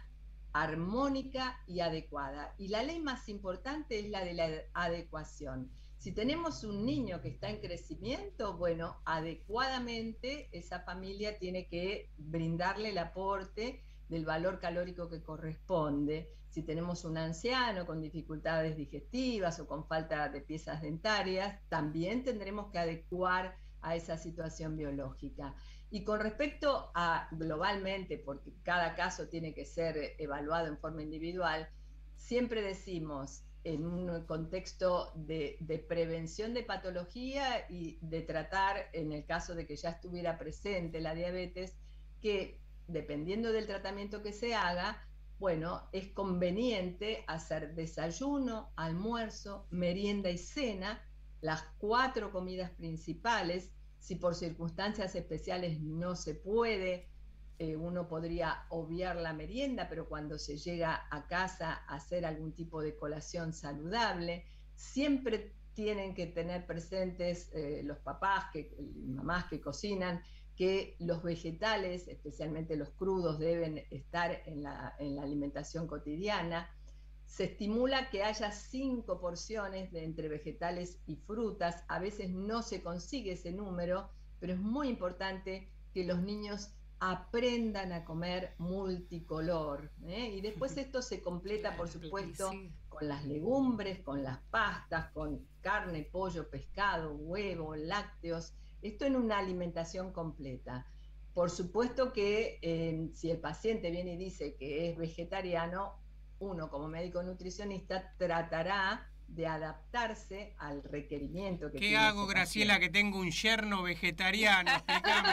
armónica y adecuada. Y la ley más importante es la de la adecuación. Si tenemos un niño que está en crecimiento, bueno, adecuadamente esa familia tiene que brindarle el aporte del valor calórico que corresponde. Si tenemos un anciano con dificultades digestivas o con falta de piezas dentarias, también tendremos que adecuar a esa situación biológica. Y con respecto a globalmente, porque cada caso tiene que ser evaluado en forma individual, siempre decimos, en un contexto de prevención de patología y de tratar, en el caso de que ya estuviera presente la diabetes, que dependiendo del tratamiento que se haga, bueno, es conveniente hacer desayuno, almuerzo, merienda y cena, las 4 comidas principales. Si por circunstancias especiales no se puede, uno podría obviar la merienda, pero cuando se llega a casa a hacer algún tipo de colación saludable, siempre tienen que tener presentes los papás, mamás que cocinan, que los vegetales, especialmente los crudos, deben estar en la alimentación cotidiana. Se estimula que haya 5 porciones entre vegetales y frutas. A veces no se consigue ese número, pero es muy importante que los niños aprendan a comer multicolor, ¿eh? Y después esto se completa, por supuesto, con las legumbres, con las pastas, con carne, pollo, pescado, huevo, lácteos. Esto en una alimentación completa. Por supuesto que si el paciente viene y dice que es vegetariano, uno como médico nutricionista tratará de adaptarse al requerimiento que tiene. ¿Qué hago, Graciela, que tengo un yerno vegetariano? Explícame.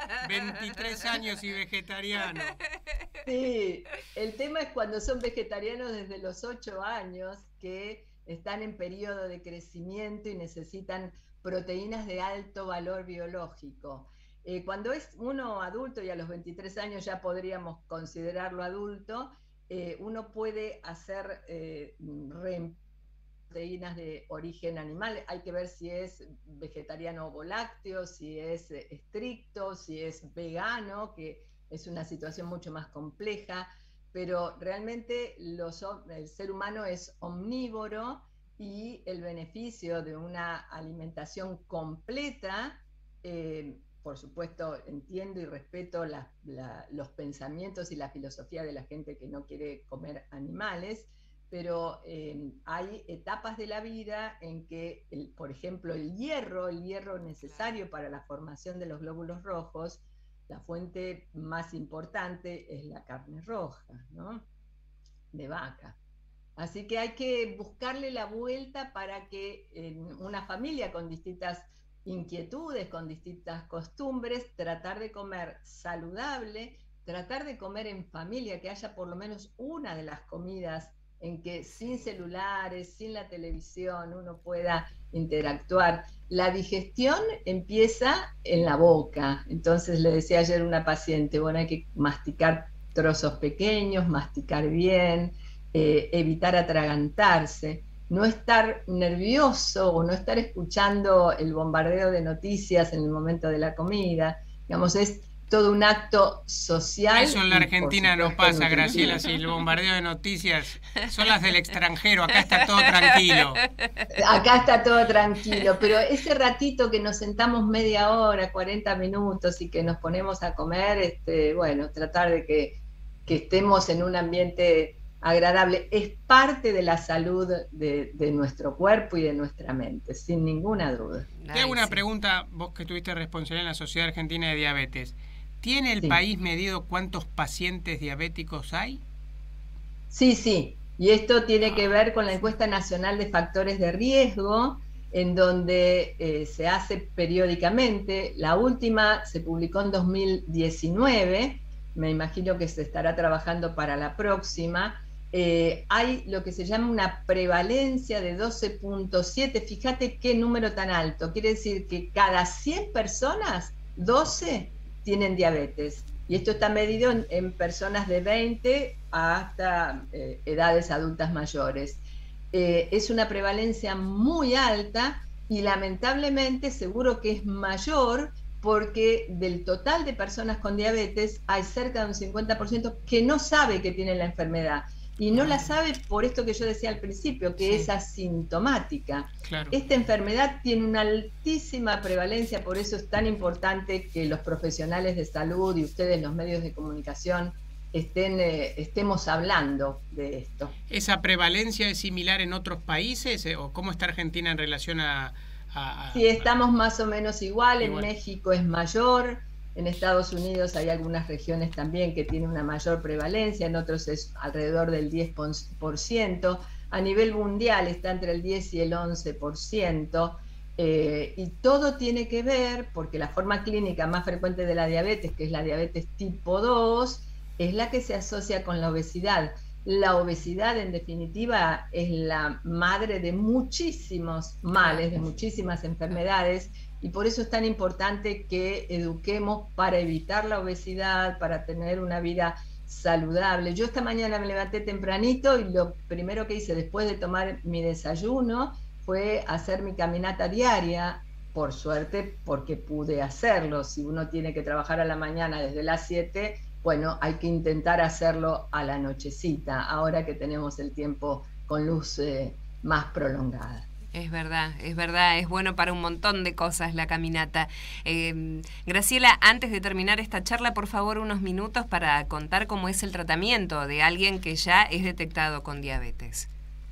23 años y vegetariano. Sí, el tema es cuando son vegetarianos desde los 8 años, que están en periodo de crecimiento y necesitan proteínas de alto valor biológico. Cuando es uno adulto, y a los 23 años ya podríamos considerarlo adulto, uno puede hacer proteínas de origen animal. Hay que ver si es vegetariano ovolácteo, si es estricto, si es vegano, que es una situación mucho más compleja, pero realmente el ser humano es omnívoro y el beneficio de una alimentación completa, por supuesto entiendo y respeto los pensamientos y la filosofía de la gente que no quiere comer animales, pero hay etapas de la vida en que, por ejemplo, el hierro necesario para la formación de los glóbulos rojos, la fuente más importante es la carne roja, ¿no? De vaca. Así que hay que buscarle la vuelta para que en una familia con distintas inquietudes, con distintas costumbres, tratar de comer saludable, tratar de comer en familia, que haya por lo menos una de las comidas en que sin celulares, sin la televisión, uno pueda interactuar. La digestión empieza en la boca. Entonces le decía ayer a una paciente, bueno, hay que masticar trozos pequeños, masticar bien, evitar atragantarse, no estar nervioso o no estar escuchando el bombardeo de noticias en el momento de la comida. Digamos, es todo un acto social. Eso en la Argentina no pasa, Graciela, si el bombardeo de noticias son las del extranjero, acá está todo tranquilo. Acá está todo tranquilo, pero ese ratito que nos sentamos media hora, 40 minutos y que nos ponemos a comer, bueno, tratar de que estemos en un ambiente agradable, es parte de la salud de nuestro cuerpo y de nuestra mente, sin ninguna duda. Te hago una pregunta, vos que tuviste responsabilidad en la Sociedad Argentina de Diabetes. ¿Tiene el país medido cuántos pacientes diabéticos hay? Sí, y esto tiene que ver con la encuesta nacional de factores de riesgo, en donde se hace periódicamente. La última se publicó en 2019, me imagino que se estará trabajando para la próxima. Hay lo que se llama una prevalencia de 12.7, fíjate qué número tan alto, quiere decir que cada 100 personas, 12 tienen diabetes, y esto está medido en personas de 20 hasta edades adultas mayores. Es una prevalencia muy alta y lamentablemente seguro que es mayor porque del total de personas con diabetes hay cerca de un 50% que no sabe que tiene la enfermedad. Y no la sabe por esto que yo decía al principio, que es asintomática. Claro. Esta enfermedad tiene una altísima prevalencia, por eso es tan importante que los profesionales de salud y ustedes, los medios de comunicación, estemos hablando de esto. ¿Esa prevalencia es similar en otros países? ¿O cómo está Argentina en relación a sí, estamos más o menos igual. En México es mayor. En Estados Unidos hay algunas regiones también que tienen una mayor prevalencia, en otros es alrededor del 10%. A nivel mundial está entre el 10 y el 11%. Y todo tiene que ver, porque la forma clínica más frecuente de la diabetes, que es la diabetes tipo 2, es la que se asocia con la obesidad. La obesidad, en definitiva, es la madre de muchísimos males, de muchísimas enfermedades, y por eso es tan importante que eduquemos para evitar la obesidad, para tener una vida saludable. Yo esta mañana me levanté tempranito y lo primero que hice después de tomar mi desayuno fue hacer mi caminata diaria, por suerte, porque pude hacerlo. Si uno tiene que trabajar a la mañana desde las 7, bueno, hay que intentar hacerlo a la nochecita, ahora que tenemos el tiempo con luz más prolongada. Es verdad, es bueno para un montón de cosas la caminata. Graciela, antes de terminar esta charla, por favor, unos minutos para contar cómo es el tratamiento de alguien que ya es detectado con diabetes.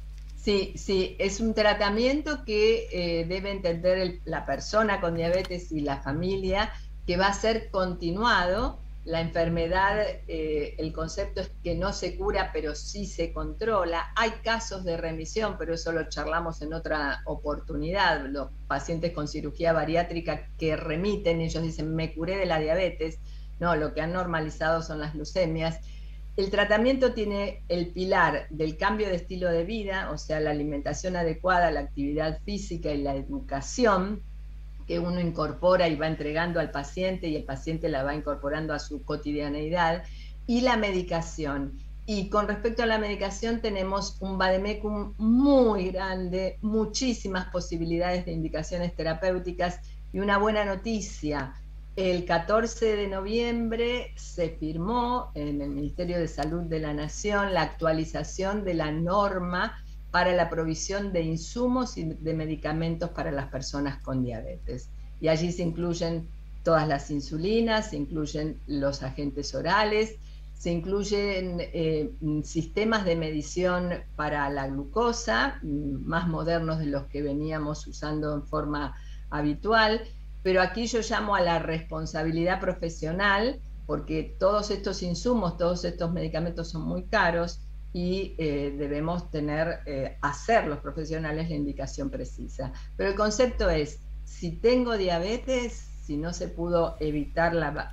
Sí, es un tratamiento que debe entender la persona con diabetes y la familia, que va a ser continuado. La enfermedad, el concepto es que no se cura, pero sí se controla. Hay casos de remisión, pero eso lo charlamos en otra oportunidad. Los pacientes con cirugía bariátrica que remiten, ellos dicen, me curé de la diabetes. No, lo que han normalizado son las leucemias. El tratamiento tiene el pilar del cambio de estilo de vida, o sea, la alimentación adecuada, la actividad física y la educación, que uno incorpora y va entregando al paciente y el paciente la va incorporando a su cotidianeidad, y la medicación. Y con respecto a la medicación tenemos un vademecum muy grande, muchísimas posibilidades de indicaciones terapéuticas y una buena noticia. El 14 de noviembre se firmó en el Ministerio de Salud de la Nación la actualización de la norma para la provisión de insumos y de medicamentos para las personas con diabetes. Y allí se incluyen todas las insulinas, se incluyen los agentes orales, se incluyen sistemas de medición para la glucosa, más modernos de los que veníamos usando en forma habitual, pero aquí yo llamo a la responsabilidad profesional, porque todos estos insumos, todos estos medicamentos son muy caros, y debemos hacer los profesionales la indicación precisa. Pero el concepto es, si tengo diabetes, si no se pudo evitar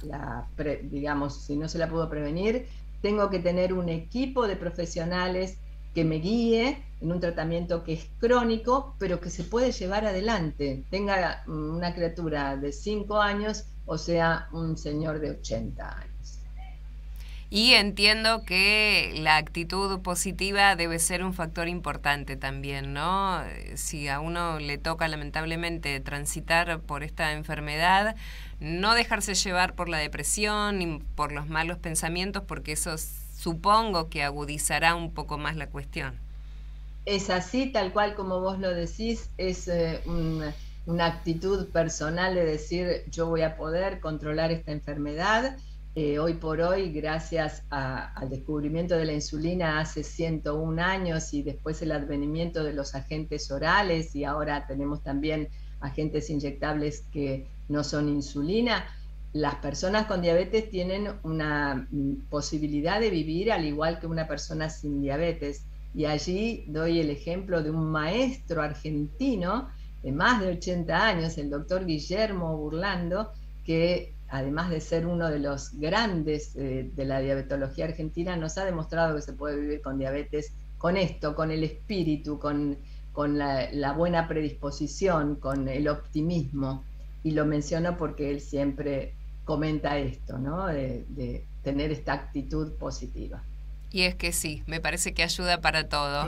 si no se la pudo prevenir, tengo que tener un equipo de profesionales que me guíe en un tratamiento que es crónico, pero que se puede llevar adelante. Tenga una criatura de 5 años, o sea, un señor de 80 años. Y entiendo que la actitud positiva debe ser un factor importante también, ¿no? Si a uno le toca lamentablemente transitar por esta enfermedad, no dejarse llevar por la depresión ni por los malos pensamientos, porque eso supongo que agudizará un poco más la cuestión. Es así, tal cual como vos lo decís, es una actitud personal de decir, yo voy a poder controlar esta enfermedad. Hoy por hoy, gracias al descubrimiento de la insulina hace 101 años y después el advenimiento de los agentes orales, y ahora tenemos también agentes inyectables que no son insulina, las personas con diabetes tienen una posibilidad de vivir al igual que una persona sin diabetes. Y allí doy el ejemplo de un maestro argentino de más de 80 años, el doctor Guillermo Burlando, que además de ser uno de los grandes de la diabetología argentina, nos ha demostrado que se puede vivir con diabetes, con esto, con el espíritu, con la buena predisposición, con el optimismo. Y lo menciono porque él siempre comenta esto, ¿no? De tener esta actitud positiva. Y es que sí, me parece que ayuda para todo.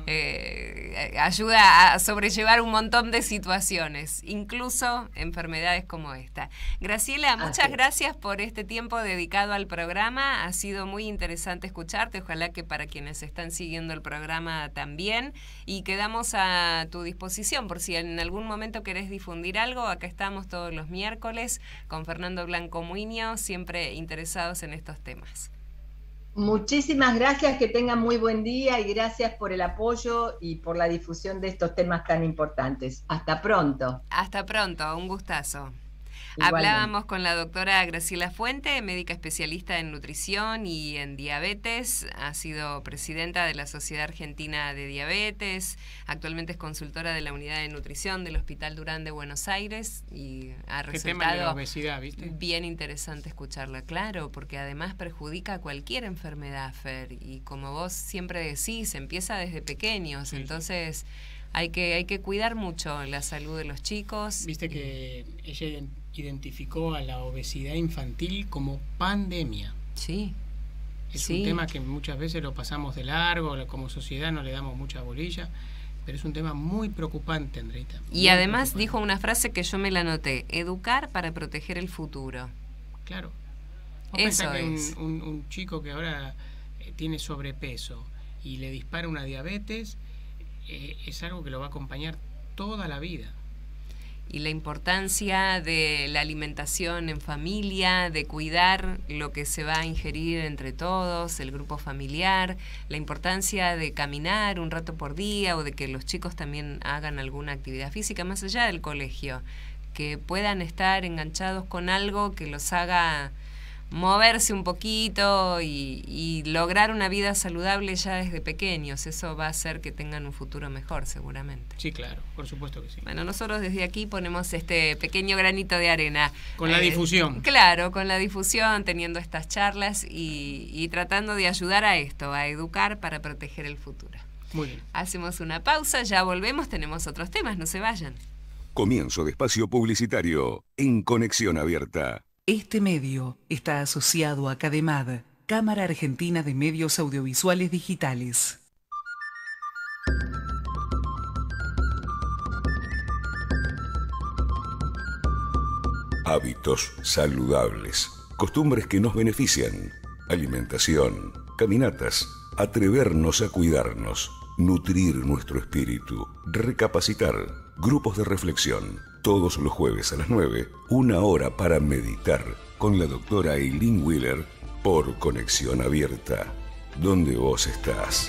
Ayuda a sobrellevar un montón de situaciones, incluso enfermedades como esta. Graciela, muchas gracias por este tiempo dedicado al programa. Ha sido muy interesante escucharte. Ojalá que para quienes están siguiendo el programa también. Y quedamos a tu disposición por si en algún momento querés difundir algo. Acá estamos todos los miércoles con Fernando Blanco Muiño, siempre interesados en estos temas. Muchísimas gracias, que tengan muy buen día y gracias por el apoyo y por la difusión de estos temas tan importantes. Hasta pronto. Hasta pronto, un gustazo. Igualmente. Hablábamos con la doctora Graciela Fuente, médica especialista en nutrición y en diabetes. Ha sido presidenta de la Sociedad Argentina de Diabetes. Actualmente es consultora de la Unidad de Nutrición del Hospital Durán de Buenos Aires y ha resultado tema de la obesidad, ¿viste? Bien interesante escucharla, claro, porque además perjudica a cualquier enfermedad, Fer. Y como vos siempre decís, empieza desde pequeños, sí, entonces... Sí. Hay que cuidar mucho la salud de los chicos. Viste que ella identificó a la obesidad infantil como pandemia. Sí. Es un tema que muchas veces lo pasamos de largo, como sociedad no le damos mucha bolilla, pero es un tema muy preocupante, Andreita. Y además dijo una frase que yo me la anoté: educar para proteger el futuro. Claro. Eso es. Un chico que ahora tiene sobrepeso y le dispara una diabetes, es algo que lo va a acompañar toda la vida. Y la importancia de la alimentación en familia, de cuidar lo que se va a ingerir entre todos, el grupo familiar, la importancia de caminar un rato por día o de que los chicos también hagan alguna actividad física más allá del colegio, que puedan estar enganchados con algo que los haga moverse un poquito y lograr una vida saludable ya desde pequeños. Eso va a hacer que tengan un futuro mejor, seguramente. Sí, claro, por supuesto que sí. Bueno, nosotros desde aquí ponemos este pequeño granito de arena. Con la difusión. Claro, con la difusión, teniendo estas charlas y tratando de ayudar a esto, a educar para proteger el futuro. Muy bien. Hacemos una pausa, ya volvemos, tenemos otros temas, no se vayan. Comienzo de espacio publicitario en Conexión Abierta. Este medio está asociado a CADEMAD, Cámara Argentina de Medios Audiovisuales Digitales. Hábitos saludables, costumbres que nos benefician, alimentación, caminatas, atrevernos a cuidarnos, nutrir nuestro espíritu, recapacitar, grupos de reflexión. Todos los jueves a las 9, 1 hora para meditar con la doctora Eileen Wheeler por Conexión Abierta, donde vos estás.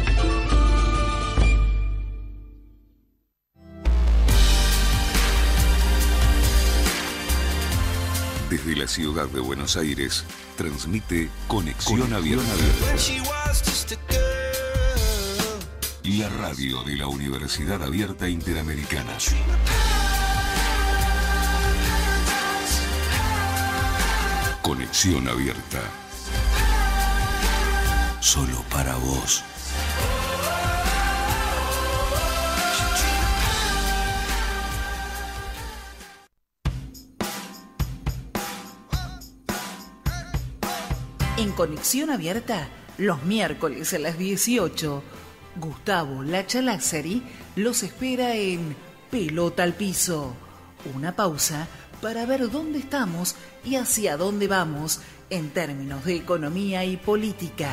Desde la ciudad de Buenos Aires, transmite Conexión Abierta. La radio de la Universidad Abierta Interamericana. Conexión Abierta. Solo para vos. En Conexión Abierta, los miércoles a las 18, Gustavo Lacha Lázari los espera en Pelota al Piso. Una pausa para ver dónde estamos y hacia dónde vamos en términos de economía y política.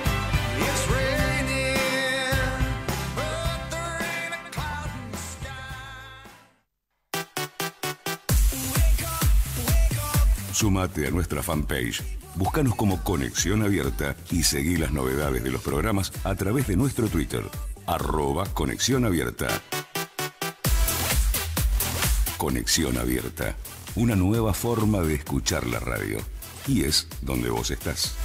Sumate a nuestra fanpage, búscanos como Conexión Abierta y seguí las novedades de los programas a través de nuestro Twitter, @Conexión Abierta. Conexión Abierta, una nueva forma de escuchar la radio. Y es donde vos estás.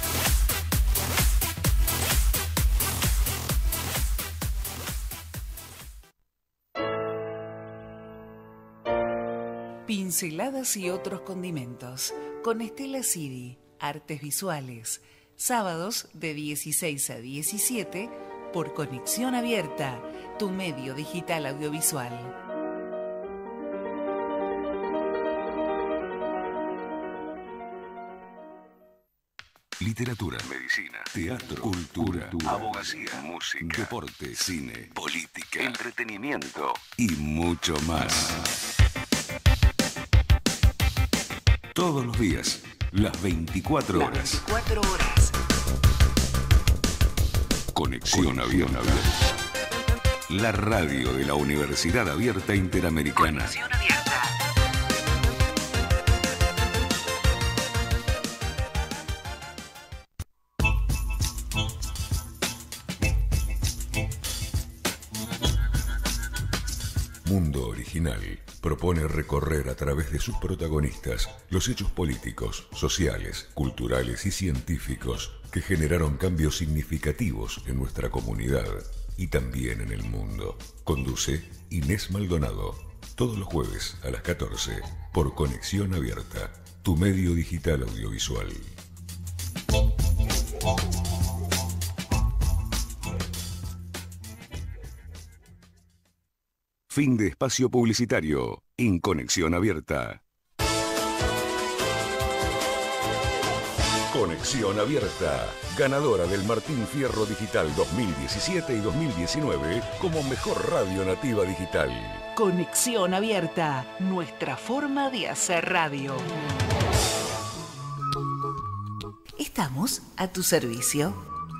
Pinceladas y otros condimentos, con Estela Cidi, Artes Visuales, sábados de 16 a 17 por Conexión Abierta, tu medio digital audiovisual. literatura, medicina, teatro, cultura, abogacía, música, deporte, cine, política, entretenimiento y mucho más. Todos los días, las 24 horas. 24 horas. Conexión Abierta. La radio de la Universidad Abierta Interamericana. Conexión Abierta. Mundo Original propone recorrer a través de sus protagonistas los hechos políticos, sociales, culturales y científicos que generaron cambios significativos en nuestra comunidad y también en el mundo. Conduce Inés Maldonado, todos los jueves a las 14 por Conexión Abierta, tu medio digital audiovisual. Fin de espacio publicitario en Conexión Abierta. Conexión Abierta, ganadora del Martín Fierro Digital 2017 y 2019 como mejor radio nativa digital. Conexión Abierta, nuestra forma de hacer radio. Estamos a tu servicio.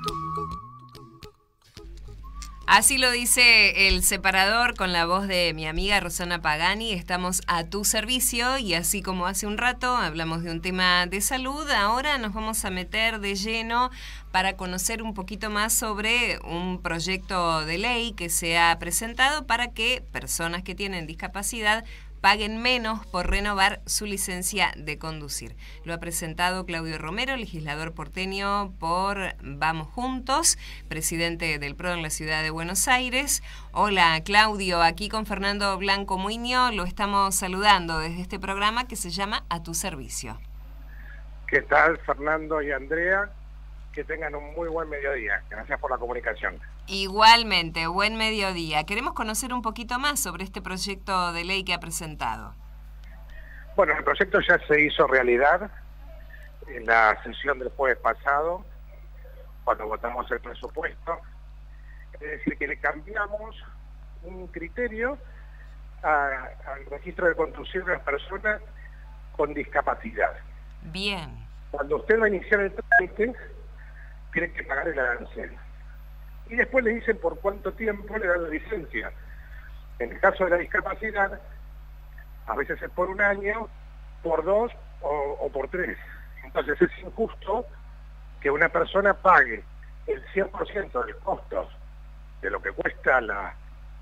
Así lo dice el separador con la voz de mi amiga Rosana Pagani. Estamos a tu servicio y así como hace un rato hablamos de un tema de salud, ahora nos vamos a meter de lleno para conocer un poquito más sobre un proyecto de ley que se ha presentado para que personas que tienen discapacidad paguen menos por renovar su licencia de conducir. Lo ha presentado Claudio Romero, legislador porteño por Vamos Juntos, presidente del PRO en la ciudad de Buenos Aires. Hola Claudio, aquí con Fernando Blanco Muiño lo estamos saludando desde este programa que se llama A Tu Servicio. ¿Qué tal, Fernando y Andrea? Que tengan un muy buen mediodía. Gracias por la comunicación. Igualmente, buen mediodía. Queremos conocer un poquito más sobre este proyecto de ley que ha presentado. Bueno, el proyecto ya se hizo realidad en la sesión del jueves pasado, cuando votamos el presupuesto. Es decir, que le cambiamos un criterio al registro de conducción de las personas con discapacidad. Bien. Cuando usted va a iniciar el trámite, tiene que pagar el arancel. Y después le dicen por cuánto tiempo le dan la licencia. En el caso de la discapacidad, a veces es por 1 año, por 2 o por 3. Entonces es injusto que una persona pague el 100% del costo de lo que cuesta la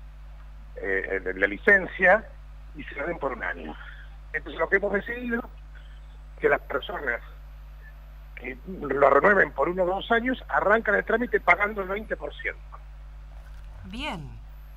licencia y se la den por 1 año. Entonces lo que hemos decidido que las personas que lo renueven por 1 o 2 años, arrancan el trámite pagando el 20%. Bien.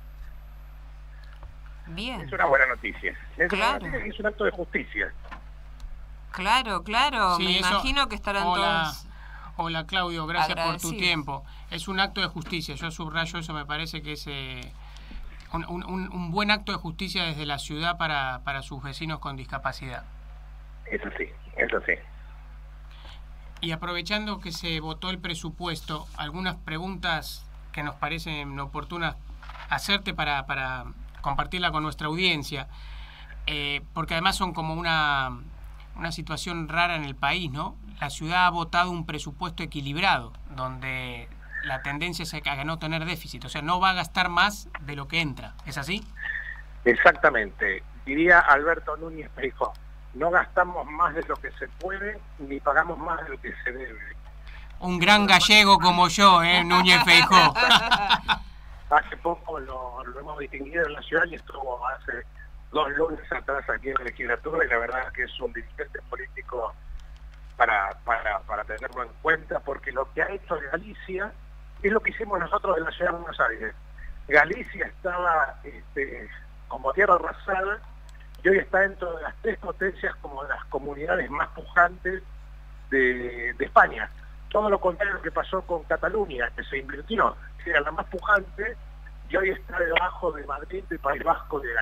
Bien. Es una buena noticia. Es claro. Una buena noticia y es un acto de justicia. Claro, claro. Sí, me imagino que estarán todos... Hola Claudio, gracias por tu tiempo. Es un acto de justicia, yo subrayo eso, me parece que es un buen acto de justicia desde la ciudad para sus vecinos con discapacidad. Eso sí, eso sí. Y aprovechando que se votó el presupuesto, algunas preguntas que nos parecen oportunas hacerte para compartirla con nuestra audiencia, porque además son como una situación rara en el país, ¿no? La ciudad ha votado un presupuesto equilibrado, donde la tendencia es a no tener déficit, o sea, no va a gastar más de lo que entra, ¿es así? Exactamente. Diría Alberto Núñez Feijóo, no gastamos más de lo que se puede, ni pagamos más de lo que se debe. Un gran gallego como yo, Núñez Feijóo. Hace poco lo hemos distinguido en la ciudad y estuvo hace 2 lunes atrás aquí en la legislatura y la verdad que es un dirigente político para tenerlo en cuenta, porque lo que ha hecho Galicia es lo que hicimos nosotros en la ciudad de Buenos Aires. Galicia estaba como tierra arrasada y hoy está dentro de las 3 potencias como las comunidades más pujantes de España. Todo lo contrario que pasó con Cataluña, que se invirtió, que era la más pujante, y hoy está debajo de Madrid, del País Vasco, de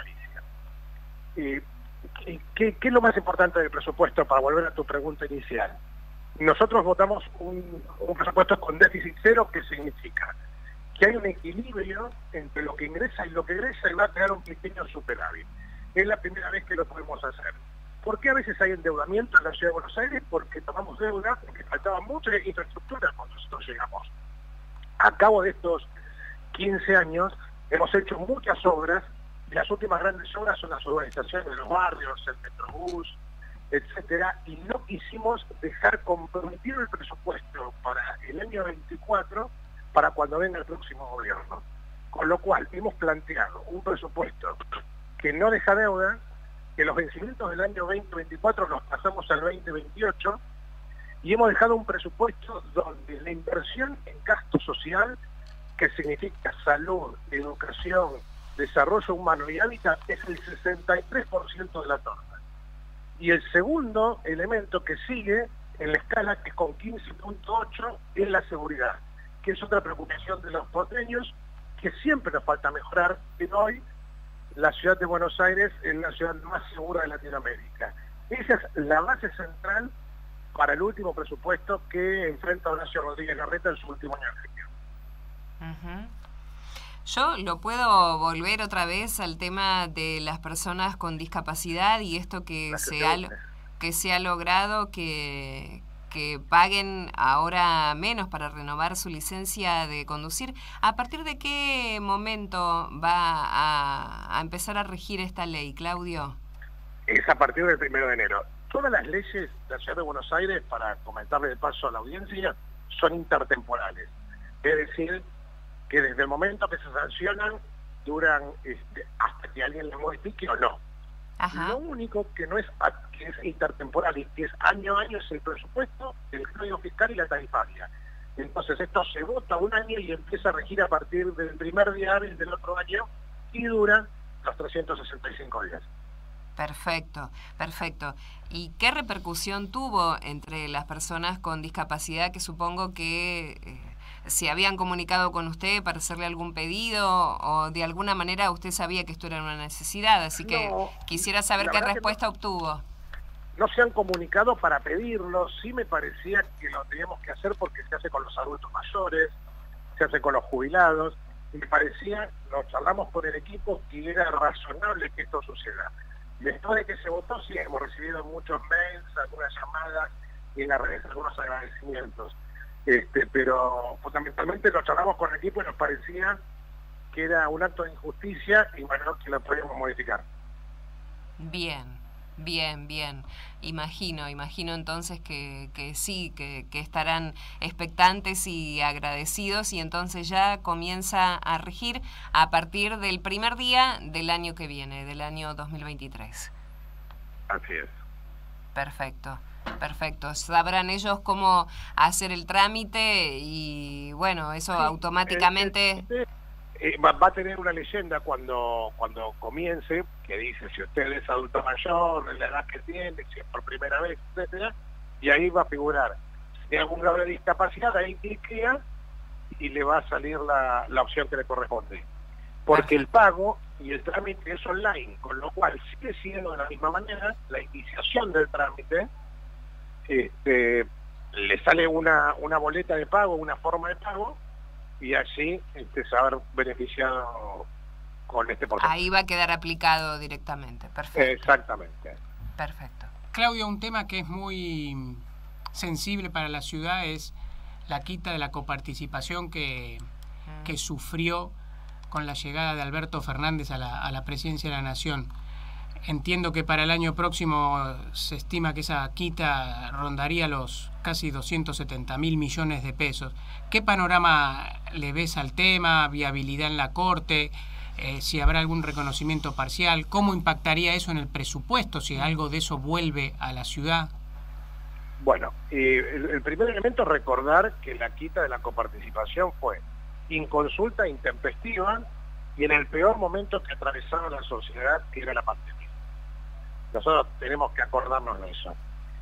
Galicia. ¿Qué es lo más importante del presupuesto, para volver a tu pregunta inicial? nosotros votamos un presupuesto con déficit cero, que significa que hay un equilibrio entre lo que ingresa y lo que egresa y va a crear un pequeño superávit. Es la primera vez que lo podemos hacer. ¿Por qué a veces hay endeudamiento en la Ciudad de Buenos Aires? Porque tomamos deuda, porque faltaba mucha infraestructura cuando nosotros llegamos. A cabo de estos 15 años hemos hecho muchas obras, y las últimas grandes obras son las urbanizaciones de los barrios, el Metrobús, etcétera, y no quisimos dejar comprometido el presupuesto para el año 24 para cuando venga el próximo gobierno. Con lo cual hemos planteado un presupuesto que no deja deuda, que los vencimientos del año 2024 los pasamos al 2028, y hemos dejado un presupuesto donde la inversión en gasto social, que significa salud, educación, desarrollo humano y hábitat, es el 63% de la torta. Y el segundo elemento que sigue en la escala, que es con 15.8, es la seguridad, que es otra preocupación de los porteños, que siempre nos falta mejorar, pero hoy la ciudad de Buenos Aires es la ciudad más segura de Latinoamérica. Esa es la base central para el último presupuesto que enfrenta Horacio Rodríguez Larreta en su último año de gestión. Yo lo puedo volver otra vez al tema de las personas con discapacidad y esto que se ha logrado que paguen ahora menos para renovar su licencia de conducir. ¿A partir de qué momento va a empezar a regir esta ley, Claudio? Es a partir del 1 de enero. Todas las leyes de la Ciudad de Buenos Aires, para comentarle de paso a la audiencia, son intertemporales. Es decir, que desde el momento que se sancionan, duran hasta que alguien la modifique o no. Ajá. Lo único que no es, que es intertemporal y que es año a año es el presupuesto, el código fiscal y la tarifaria. Entonces esto se vota un año y empieza a regir a partir del primer día hábil del otro año y dura los 365 días. Perfecto, perfecto. ¿Y qué repercusión tuvo entre las personas con discapacidad, que supongo que se habían comunicado con usted para hacerle algún pedido o de alguna manera usted sabía que esto era una necesidad? Así que quisiera saber qué respuesta obtuvo. No se han comunicado para pedirlo, sí me parecía que lo teníamos que hacer porque se hace con los adultos mayores, se hace con los jubilados, y me parecía, lo charlamos con el equipo, que era razonable que esto suceda. Después de que se votó, sí, hemos recibido muchos mails, algunas llamadas y en las redes algunos agradecimientos. Pero fundamentalmente lo charlamos con el equipo y nos parecía que era un acto de injusticia y bueno, que lo podíamos modificar. Bien. Imagino entonces que sí, que estarán expectantes y agradecidos, y entonces ya comienza a regir a partir del primer día del año que viene, del año 2023. Así es. Perfecto. Sabrán ellos cómo hacer el trámite y bueno, eso sí, automáticamente... Va a tener una leyenda cuando comience, que dice si usted es adulto mayor, la edad que tiene, si es por primera vez, etcétera, y ahí va a figurar. Si tiene algún grado de discapacidad, ahí cliquea y le va a salir la opción que le corresponde. Porque el pago y el trámite es online, con lo cual sigue siendo de la misma manera, la iniciación del trámite, le sale una boleta de pago, una forma de pago, y así se va a ver beneficiado con este porcentaje. Ahí va a quedar aplicado directamente. Perfecto. Exactamente. Perfecto. Claudio, un tema que es muy sensible para la ciudad es la quita de la coparticipación que sufrió con la llegada de Alberto Fernández a la presidencia de la Nación. Entiendo que para el año próximo se estima que esa quita rondaría los casi 270.000 millones de pesos. ¿Qué panorama le ves al tema? ¿Viabilidad en la Corte? ¿Si habrá algún reconocimiento parcial? ¿Cómo impactaría eso en el presupuesto si algo de eso vuelve a la ciudad? Bueno, el primer elemento es recordar que la quita de la coparticipación fue inconsulta, intempestiva y en el peor momento que atravesaba la sociedad, que era la pandemia. Nosotros tenemos que acordarnos de eso.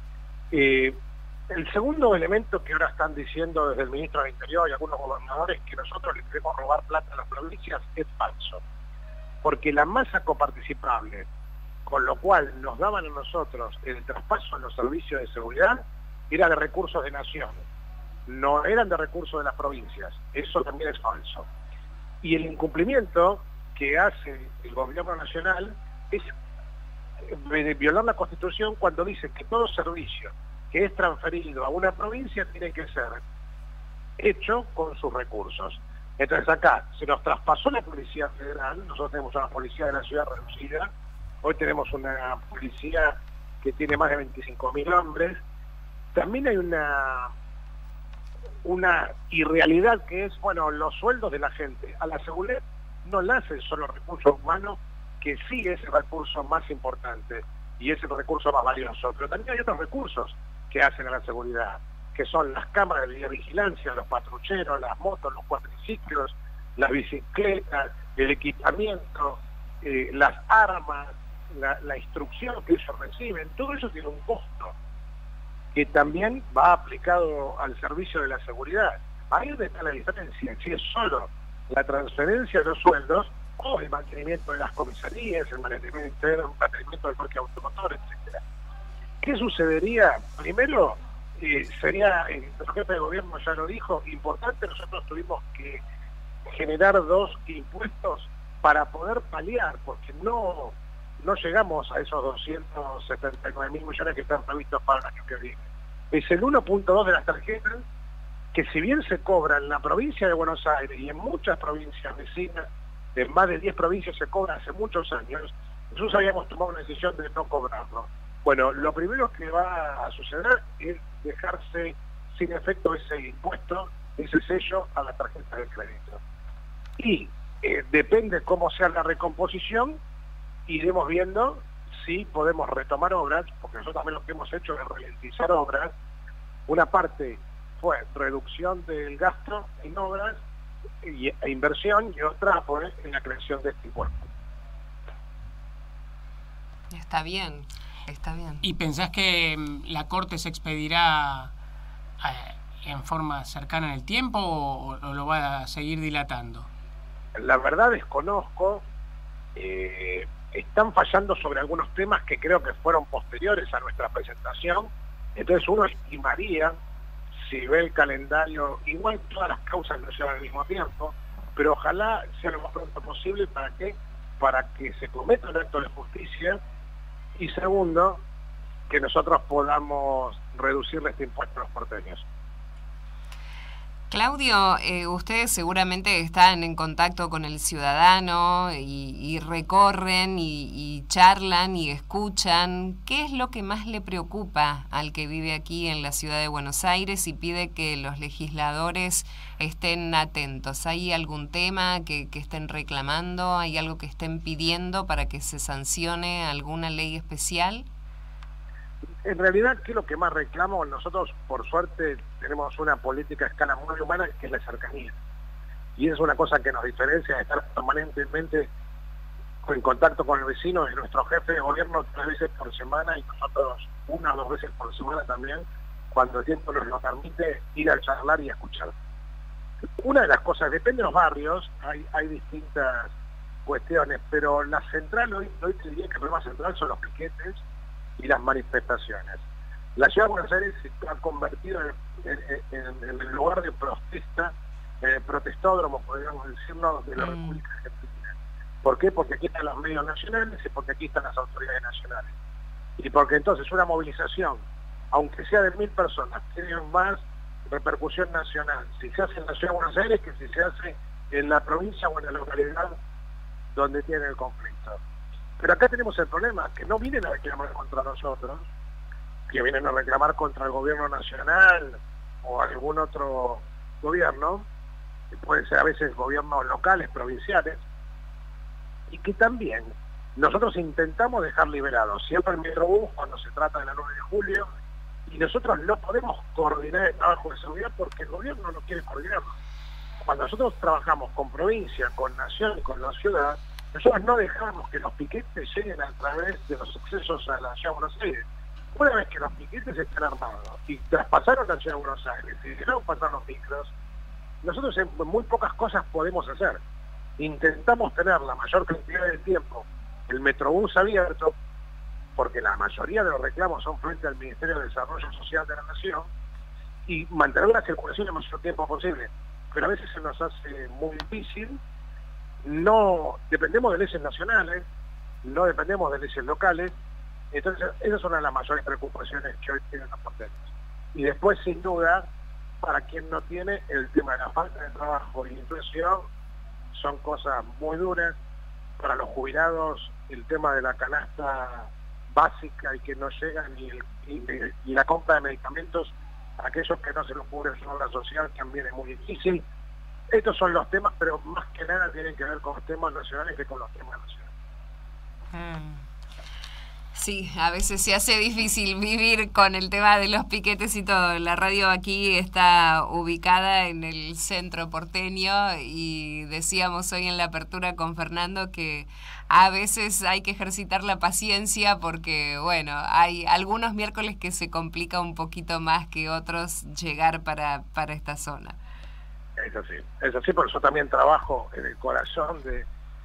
El segundo elemento que ahora están diciendo desde el ministro del Interior y algunos gobernadores, que nosotros le queremos robar plata a las provincias, es falso. Porque la masa coparticipable, con lo cual nos daban a nosotros el traspaso a los servicios de seguridad, era de recursos de nación, no eran de recursos de las provincias. Eso también es falso. Y el incumplimiento que hace el gobierno nacional es violar la Constitución cuando dice que todo servicio que es transferido a una provincia tiene que ser hecho con sus recursos. Entonces acá se nos traspasó la Policía Federal, nosotros tenemos una policía de la ciudad reducida, hoy tenemos una policía que tiene más de 25.000 hombres. También hay una irrealidad que es, bueno, los sueldos de la gente. A la seguridad no la hace solo recursos humanos, que sí es el recurso más importante y es el recurso más valioso, pero también hay otros recursos que hacen a la seguridad, que son las cámaras de vigilancia, los patrulleros, las motos, los cuatriciclos, las bicicletas, el equipamiento, las armas, la instrucción que ellos reciben. Todo eso tiene un costo que también va aplicado al servicio de la seguridad. Ahí es donde está la diferencia, si es solo la transferencia de los sueldos o el mantenimiento de las comisarías, el mantenimiento del parque automotor, etcétera. ¿Qué sucedería? Primero, sería, nuestro jefe de gobierno ya lo dijo, importante. Nosotros tuvimos que generar 2 impuestos para poder paliar, porque no llegamos a esos 279.000 millones que están previstos para el año que viene. Es el 1.2 de las tarjetas, que si bien se cobra en la provincia de Buenos Aires y en muchas provincias vecinas, en más de 10 provincias se cobra hace muchos años, nosotros habíamos tomado una decisión de no cobrarlo. Bueno, lo primero que va a suceder es dejarse sin efecto ese impuesto, ese sello a la tarjeta de crédito. Y depende cómo sea la recomposición, iremos viendo si podemos retomar obras, porque nosotros también lo que hemos hecho es ralentizar obras. Una parte fue reducción del gasto en obras e inversión, y otra fue en la creación de este impuesto. Está bien, está bien. ¿Y pensás que la Corte se expedirá en forma cercana en el tiempo o lo va a seguir dilatando? La verdad desconozco. Están fallando sobre algunos temas que creo que fueron posteriores a nuestra presentación. Entonces uno estimaría, si ve el calendario, igual todas las causas no llevan al mismo tiempo, pero ojalá sea lo más pronto posible. ¿Para qué? Para que se cometa un acto de justicia, y segundo, que nosotros podamos reducirle este impuesto a los porteños. Claudio, ustedes seguramente están en contacto con el ciudadano y recorren y charlan y escuchan. ¿Qué es lo que más le preocupa al que vive aquí en la ciudad de Buenos Aires y pide que los legisladores estén atentos? ¿Hay algún tema que estén reclamando? ¿Hay algo que estén pidiendo para que se sancione alguna ley especial? En realidad, ¿qué es lo que más reclamo? Nosotros, por suerte, tenemos una política a escala muy humana, que es la cercanía. Y es una cosa que nos diferencia de estar permanentemente en contacto con el vecino. Es nuestro jefe de gobierno 3 veces por semana, y nosotros 1 o 2 veces por semana también, cuando el tiempo nos lo permite, ir a charlar y a escuchar. Una de las cosas, depende de los barrios, hay distintas cuestiones, pero la central, hoy te diría que el problema central son los piquetes y las manifestaciones. La ciudad de Buenos Aires se ha convertido en el lugar de protesta, en el protestódromo, podríamos decirlo, de la República Argentina. ¿Por qué? Porque aquí están los medios nacionales y porque aquí están las autoridades nacionales. Y porque entonces una movilización, aunque sea de 1.000 personas, tiene más repercusión nacional si se hace en la ciudad de Buenos Aires que si se hace en la provincia o en la localidad donde tiene el conflicto. Pero acá tenemos el problema, que no vienen a reclamar contra nosotros, que vienen a reclamar contra el gobierno nacional o algún otro gobierno, que puede ser a veces gobiernos locales, provinciales, y que también nosotros intentamos dejar liberados siempre el Metrobús cuando se trata de la 9 de julio, y nosotros no podemos coordinar el trabajo de seguridad porque el gobierno no quiere coordinarlo. Cuando nosotros trabajamos con provincia, con nación y con la ciudad, nosotros no dejamos que los piquetes lleguen a través de los accesos a la ciudad de Buenos Aires. Una vez que los piquetes están armados y traspasaron la ciudad de Buenos Aires y dejaron pasar los micros, nosotros en muy pocas cosas podemos hacer. Intentamos tener la mayor cantidad de tiempo el Metrobús abierto, porque la mayoría de los reclamos son frente al Ministerio de Desarrollo Social de la Nación, y mantener la circulación el mayor tiempo posible. Pero a veces se nos hace muy difícil, no dependemos de leyes nacionales, no dependemos de leyes locales, entonces esas son una de las mayores preocupaciones que hoy tienen los porteños. Y después, sin duda, para quien no tiene, el tema de la falta de trabajo y la inflación son cosas muy duras. Para los jubilados, el tema de la canasta básica y que no llega y la compra de medicamentos a aquellos que no se los cubre su obra social también es muy difícil. Estos son los temas, pero más que nada tienen que ver con los temas nacionales que con los temas nacionales. Sí, a veces se hace difícil vivir con el tema de los piquetes y todo. La radio aquí está ubicada en el centro porteño y decíamos hoy en la apertura con Fernando que a veces hay que ejercitar la paciencia porque, bueno, hay algunos miércoles que se complica un poquito más que otros llegar para esta zona. Es así, por eso también trabajo en el corazón de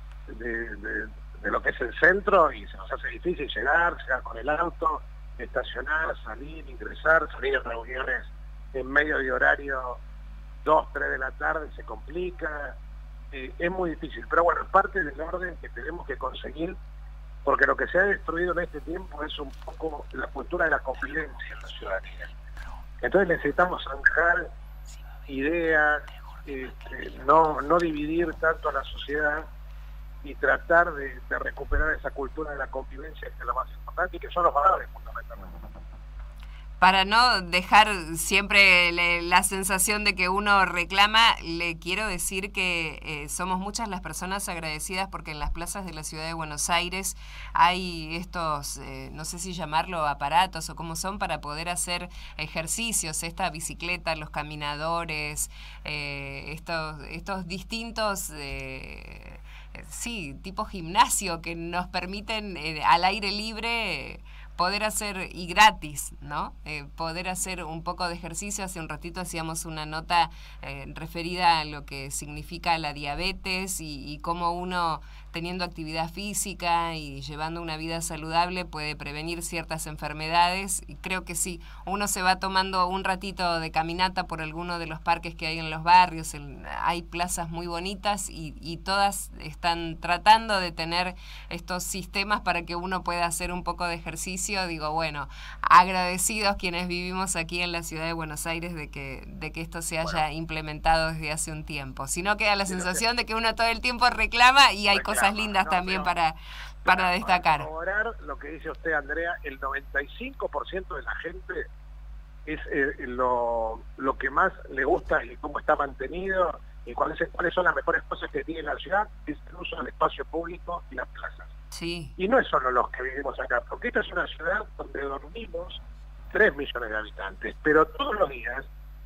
lo que es el centro y se nos hace difícil llegar con el auto, estacionar, salir, ingresar, salir a reuniones en medio de horario 2, 3 de la tarde, se complica, es muy difícil, pero bueno, es parte del orden que tenemos que conseguir, porque lo que se ha destruido en este tiempo es un poco la cultura de la convivencia en la ciudadanía. Entonces necesitamos zanjar ideas, no dividir tanto a la sociedad y tratar de recuperar esa cultura de la convivencia, que es lo más importante, y que son los valores fundamentales. Para no dejar siempre la sensación de que uno reclama, le quiero decir que somos muchas las personas agradecidas porque en las plazas de la ciudad de Buenos Aires hay estos, no sé si llamarlo aparatos o cómo son, para poder hacer ejercicios, esta bicicleta, los caminadores, estos distintos... sí, tipo gimnasio que nos permiten al aire libre poder hacer, y gratis, ¿no? Poder hacer un poco de ejercicio. Hace un ratito hacíamos una nota referida a lo que significa la diabetes y cómo uno, teniendo actividad física y llevando una vida saludable, puede prevenir ciertas enfermedades. Y creo que sí, uno se va tomando un ratito de caminata por alguno de los parques que hay en los barrios, hay plazas muy bonitas y todas están tratando de tener estos sistemas para que uno pueda hacer un poco de ejercicio. Digo, bueno, agradecidos quienes vivimos aquí en la ciudad de Buenos Aires de que esto se haya implementado desde hace un tiempo. Si no, queda la sensación de que uno todo el tiempo reclama y hay cosas lindas también para destacar. Para corroborar lo que dice usted, Andrea, el 95% de la gente es lo que más le gusta y cómo está mantenido y cuáles son las mejores cosas que tiene la ciudad, es el uso del espacio público y las plazas. Sí. Y no es solo los que vivimos acá, porque esta es una ciudad donde dormimos 3 millones de habitantes, pero todos los días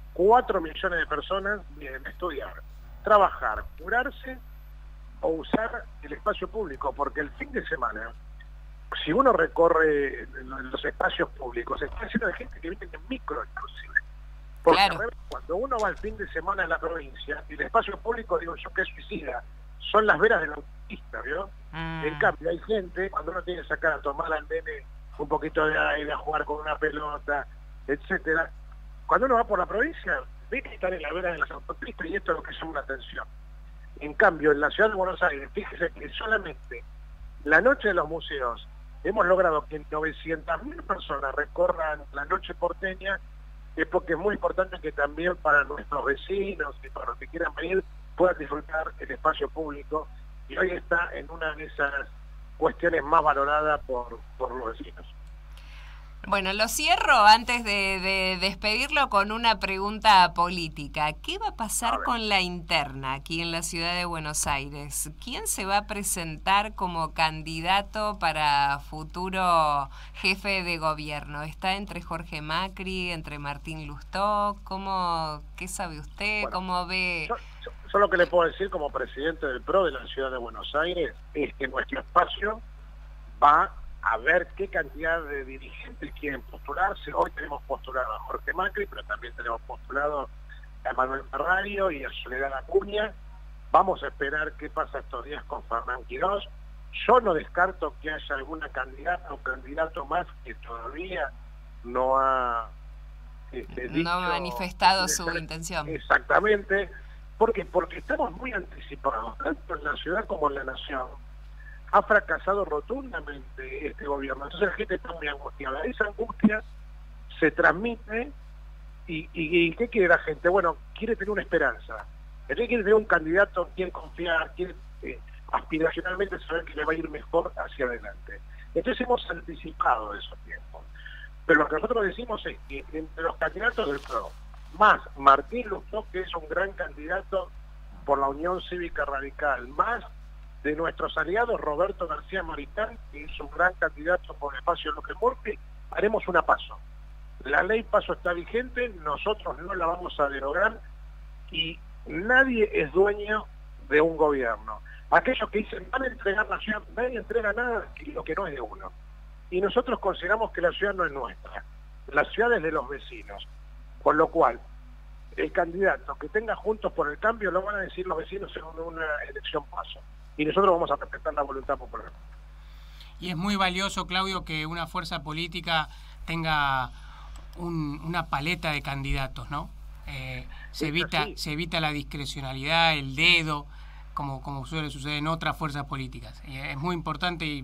4 millones de personas vienen a estudiar, trabajar, curarse o usar el espacio público, porque el fin de semana, si uno recorre los espacios públicos, está lleno de gente que viene en micro inclusive. Porque claro, cuando uno va el fin de semana en la provincia, el espacio público, digo yo, que es suicida, son las veras de la autopista, ¿vio? En cambio, hay gente, cuando uno tiene que sacar a tomar al nene un poquito de aire, a jugar con una pelota, etcétera, cuando uno va por la provincia, ve que están en la vera de las autopistas y esto es lo que llama la atención. En cambio, en la ciudad de Buenos Aires, fíjese que solamente la noche de los museos hemos logrado que 900.000 personas recorran la noche porteña, es porque es muy importante que también para nuestros vecinos y para los que quieran venir puedan disfrutar el espacio público, y hoy está en una de esas cuestiones más valoradas por los vecinos. Bueno, lo cierro antes de despedirlo con una pregunta política. ¿Qué va a pasar con la interna aquí en la ciudad de Buenos Aires? ¿Quién se va a presentar como candidato para futuro jefe de gobierno? ¿Está entre Jorge Macri, entre Martín Lustó? ¿Qué sabe usted? Bueno, ¿cómo ve? Yo lo que le puedo decir como presidente del PRO de la ciudad de Buenos Aires es que nuestro espacio va a ver qué cantidad de dirigentes quieren postularse. Hoy tenemos postulado a Jorge Macri, pero también tenemos postulado a Manuel Ferrario y a Soledad Acuña. Vamos a esperar qué pasa estos días con Fernán Quirós. Yo no descarto que haya alguna candidata o candidato más que todavía no ha no ha manifestado su intención. Exactamente. ¿Por qué? Porque estamos muy anticipados, tanto en la ciudad como en la nación. Ha fracasado rotundamente este gobierno. Entonces la gente está muy angustiada. Esa angustia se transmite y ¿qué quiere la gente? Bueno, quiere tener una esperanza. Quiere tener un candidato, quiere confiar, quiere aspiracionalmente saber que le va a ir mejor hacia adelante. Entonces hemos anticipado esos tiempos. Pero lo que nosotros decimos es que entre los candidatos del PRO, más Martín Lustó, que es un gran candidato por la Unión Cívica Radical, más de nuestros aliados Roberto García Maritán, que es un gran candidato por el espacio López Murphy, haremos una PASO. La ley PASO está vigente, nosotros no la vamos a derogar y nadie es dueño de un gobierno. Aquellos que dicen van a entregar la ciudad, nadie entrega nada lo que no es de uno. Y nosotros consideramos que la ciudad no es nuestra, la ciudad es de los vecinos. Con lo cual, el candidato que tenga Juntos por el Cambio lo van a decir los vecinos en una elección PASO. Y nosotros vamos a respetar la voluntad popular. Y es muy valioso, Claudio, que una fuerza política tenga una paleta de candidatos, ¿no? Se evita la discrecionalidad, el dedo, como suele suceder en otras fuerzas políticas. Es muy importante y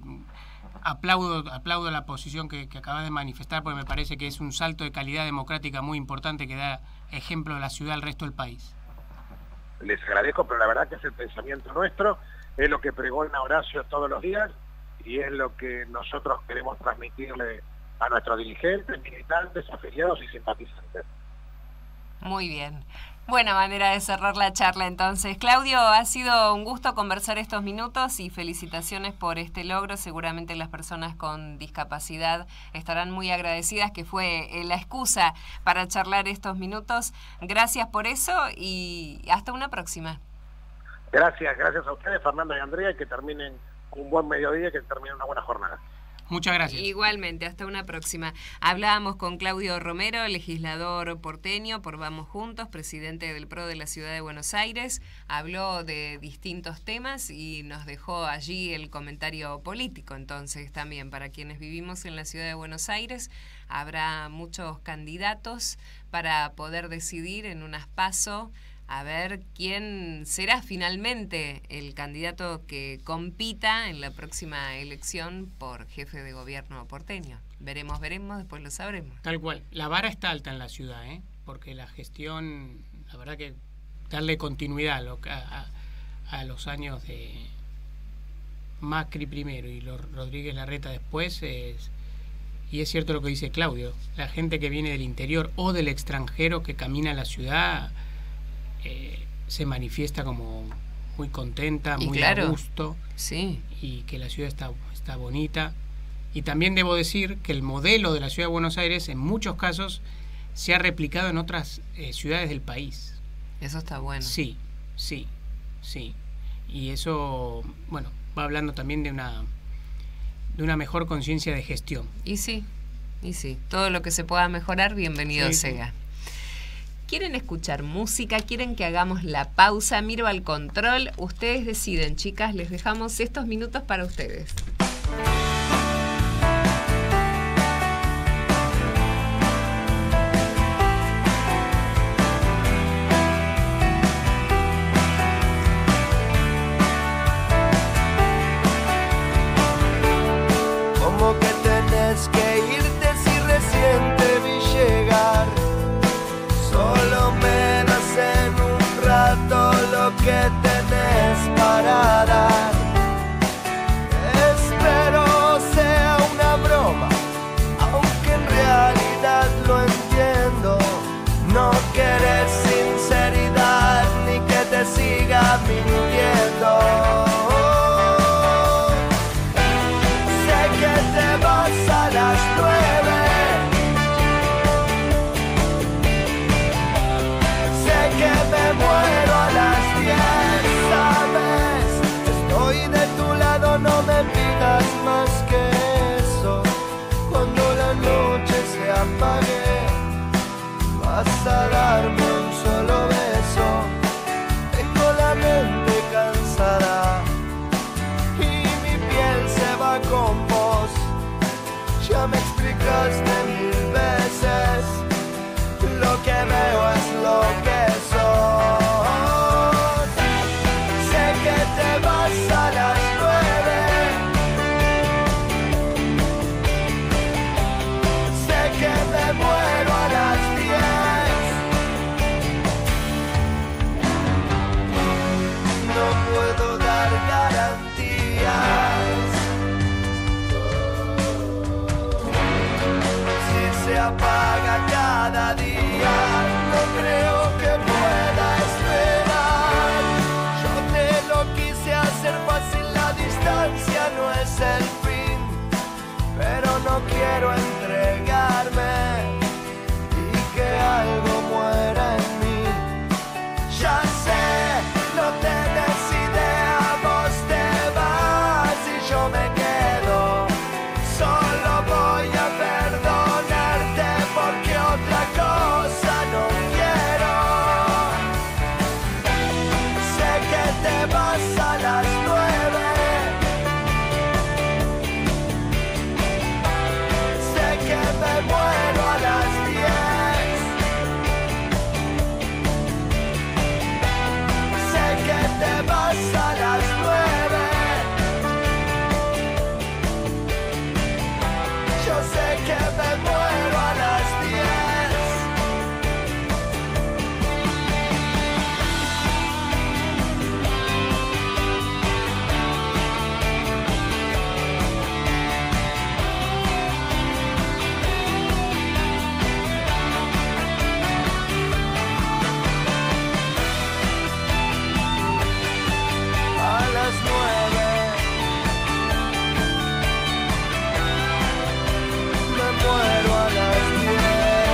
aplaudo la posición que acabas de manifestar, porque me parece que es un salto de calidad democrática muy importante que da ejemplo de la ciudad al resto del país. Les agradezco, pero la verdad que es el pensamiento nuestro, es lo que pregona Horacio todos los días y es lo que nosotros queremos transmitirle a nuestros dirigentes, militantes, afiliados y simpatizantes. Muy bien. Buena manera de cerrar la charla entonces. Claudio, ha sido un gusto conversar estos minutos y felicitaciones por este logro. Seguramente las personas con discapacidad estarán muy agradecidas que fue la excusa para charlar estos minutos. Gracias por eso y hasta una próxima. Gracias a ustedes, Fernando y Andrea, y que terminen un buen mediodía y que terminen una buena jornada. Muchas gracias. Igualmente, hasta una próxima. Hablábamos con Claudio Romero, legislador porteño por Vamos Juntos, presidente del PRO de la Ciudad de Buenos Aires. Habló de distintos temas y nos dejó allí el comentario político. Entonces, también para quienes vivimos en la Ciudad de Buenos Aires, habrá muchos candidatos para poder decidir en unas PASO a ver quién será finalmente el candidato que compita en la próxima elección por jefe de gobierno porteño. Veremos, después lo sabremos. Tal cual. La vara está alta en la ciudad, porque la gestión, la verdad que darle continuidad a los años de Macri primero y Rodríguez Larreta después, y es cierto lo que dice Claudio, la gente que viene del interior o del extranjero que camina a la ciudad se manifiesta como muy contenta, muy a gusto, sí, y que la ciudad está bonita. Y también debo decir que el modelo de la Ciudad de Buenos Aires en muchos casos se ha replicado en otras ciudades del país. Eso está bueno. Sí. Y eso, bueno, va hablando también de una mejor conciencia de gestión. Y sí, todo lo que se pueda mejorar, bienvenido sea. ¿Quieren escuchar música? ¿Quieren que hagamos la pausa? Miro al control. Ustedes deciden, chicas. Les dejamos estos minutos para ustedes. ¿Cómo que tenés que irte si recién te vi llegar? Solo me das en un rato lo que tenés para dar. Espero sea una broma, aunque en realidad lo entiendo. No querés sinceridad ni que te siga mintiendo. Sé que te vas a las 9. Que me muero a las 10, ¿sabes? apaga cada día. No creo que pueda esperar. Yo te lo quise hacer fácil, la distancia no es el fin, pero no quiero entregarme y que algo muera en mí. Ya sé, no te des idea, vos te vas y yo me quedo. Solo voy a perdonarte porque otra cosa no quiero. Sé que te vas a las 9. Sé que me muero a las 10. Sé que te vas a las 9. Yo sé que me muero a las 10. A las 9. Me muero a las 10.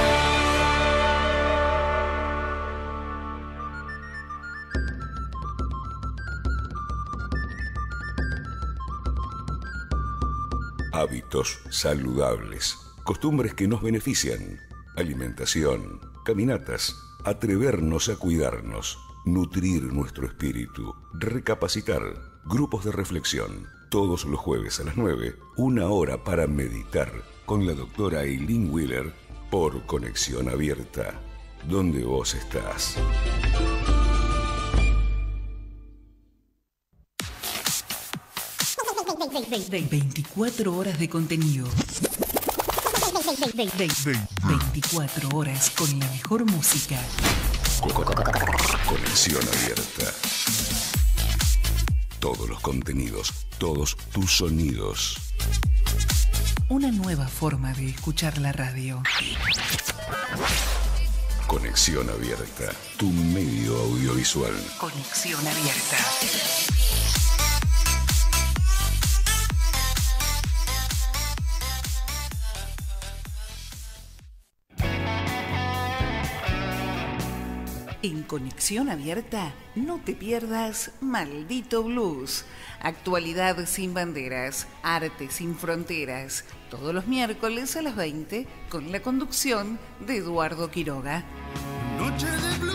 Hábitos saludables, costumbres que nos benefician, alimentación, caminatas, atrevernos a cuidarnos, nutrir nuestro espíritu, recapacitar, grupos de reflexión, todos los jueves a las 9, 1 hora para meditar con la doctora Eileen Wheeler por Conexión Abierta, donde vos estás. De 24 horas de contenido. 24 horas con la mejor música. Conexión Abierta. Todos los contenidos, todos tus sonidos. Una nueva forma de escuchar la radio. Conexión Abierta, tu medio audiovisual. Conexión Abierta. En Conexión Abierta, no te pierdas Maldito Blues. Actualidad sin banderas, arte sin fronteras. Todos los miércoles a las 20 con la conducción de Eduardo Quiroga. Noche de blues.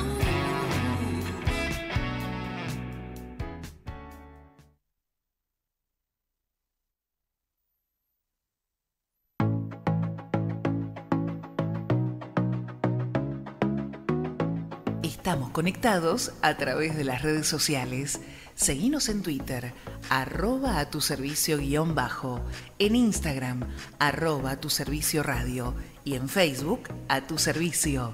Estamos conectados a través de las redes sociales. Seguinos en Twitter, @atuservicio_, en Instagram, @atuservicio radio y en Facebook, A Tu Servicio.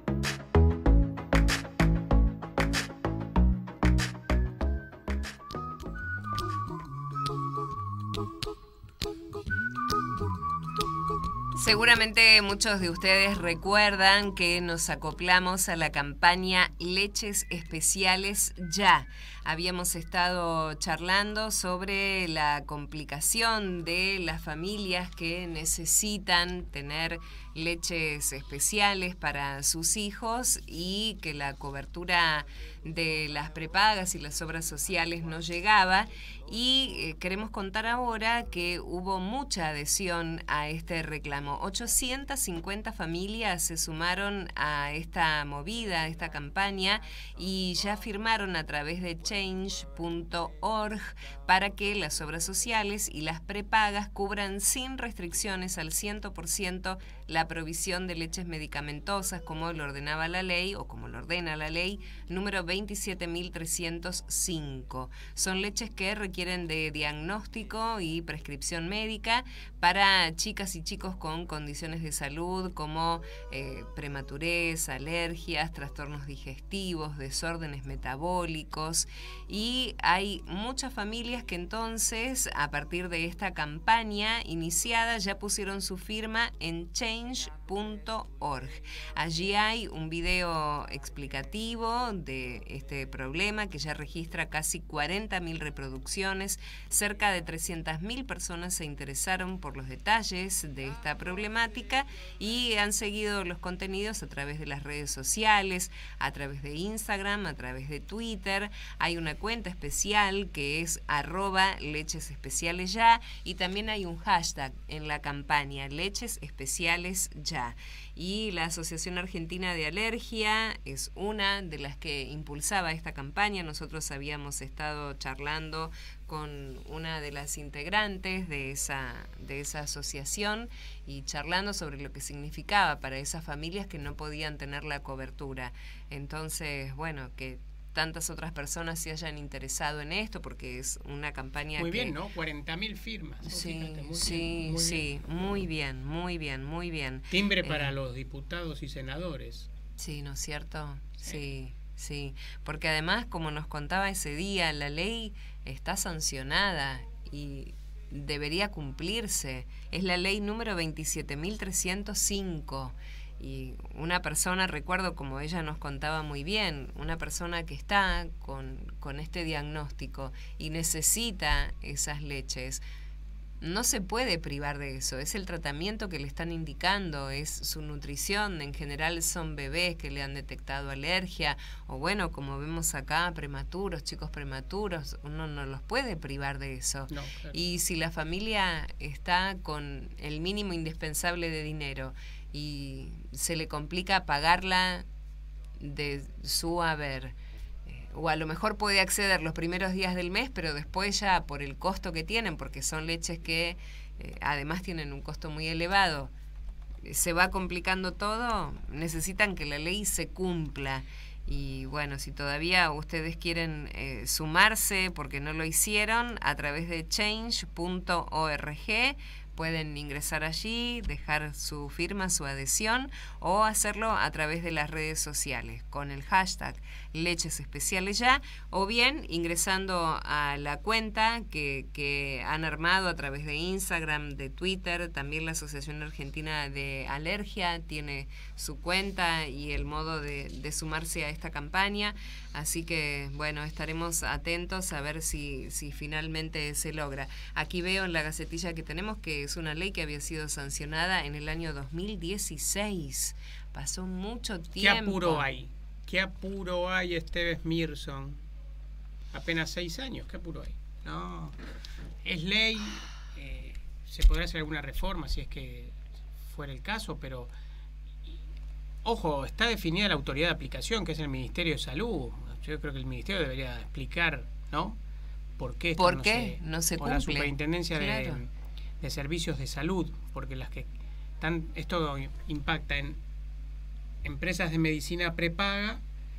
Seguramente muchos de ustedes recuerdan que nos acoplamos a la campaña Leches Especiales Ya. Habíamos estado charlando sobre la complicación de las familias que necesitan tener leches especiales para sus hijos y que la cobertura de las prepagas y las obras sociales no llegaba. Y queremos contar ahora que hubo mucha adhesión a este reclamo. 850 familias se sumaron a esta movida, a esta campaña, y ya firmaron a través de change.org para que las obras sociales y las prepagas cubran sin restricciones al 100% la provisión de leches medicamentosas como lo ordenaba la ley o como lo ordena la ley número 27.305. Son leches que requieren de diagnóstico y prescripción médica para chicas y chicos con condiciones de salud como prematurez, alergias, trastornos digestivos, desórdenes metabólicos, y hay muchas familias que entonces a partir de esta campaña iniciada ya pusieron su firma en change.org change.org. Allí hay un video explicativo de este problema que ya registra casi 40.000 reproducciones. Cerca de 300.000 personas se interesaron por los detalles de esta problemática y han seguido los contenidos a través de las redes sociales, a través de Instagram, a través de Twitter. Hay una cuenta especial que es @lechesespecialesya y también hay un hashtag en la campaña Leches Especiales Ya. Y la Asociación Argentina de Alergia es una de las que impulsaba esta campaña. Nosotros habíamos estado charlando con una de las integrantes de esa asociación y charlando sobre lo que significaba para esas familias que no podían tener la cobertura. Entonces, bueno, que tantas otras personas se hayan interesado en esto, porque es una campaña muy bien, ¿no? 40.000 firmas. Muy bien. Timbre para los diputados y senadores. Sí, ¿no es cierto? Sí, porque además, como nos contaba ese día, la ley está sancionada y debería cumplirse. Es la ley número 27.305. Y una persona, recuerdo como ella nos contaba muy bien, una persona que está con este diagnóstico y necesita esas leches, no se puede privar de eso. Es el tratamiento que le están indicando, es su nutrición. En general son bebés que le han detectado alergia, o bueno, como vemos acá, prematuros, chicos prematuros. Uno no los puede privar de eso. No, claro. Y si la familia está con el mínimo indispensable de dinero y se le complica pagarla de su haber, o a lo mejor puede acceder los primeros días del mes, pero después ya por el costo que tienen, porque son leches que además tienen un costo muy elevado, se va complicando todo, necesitan que la ley se cumpla. Y bueno, si todavía ustedes quieren sumarse porque no lo hicieron, a través de change.org pueden ingresar allí, dejar su firma, su adhesión, o hacerlo a través de las redes sociales con el hashtag Leches Especiales Ya, o bien ingresando a la cuenta que han armado a través de Instagram, de Twitter. También la Asociación Argentina de Alergia tiene su cuenta y el modo de sumarse a esta campaña. Así que, bueno, estaremos atentos a ver si finalmente se logra. Aquí veo en la gacetilla que tenemos que es una ley que había sido sancionada en el año 2016. Pasó mucho tiempo. ¿Qué apuro hay, Esteves Mirson? Apenas 6 años, ¿qué apuro hay? No, es ley, se podrá hacer alguna reforma si es que fuera el caso, pero ojo, está definida la autoridad de aplicación, que es el Ministerio de Salud. Yo creo que el Ministerio debería explicar, ¿no? ¿Por qué no se o cumple? La Superintendencia Claro. de Servicios de Salud, porque las que están, esto impacta en empresas de medicina prepaga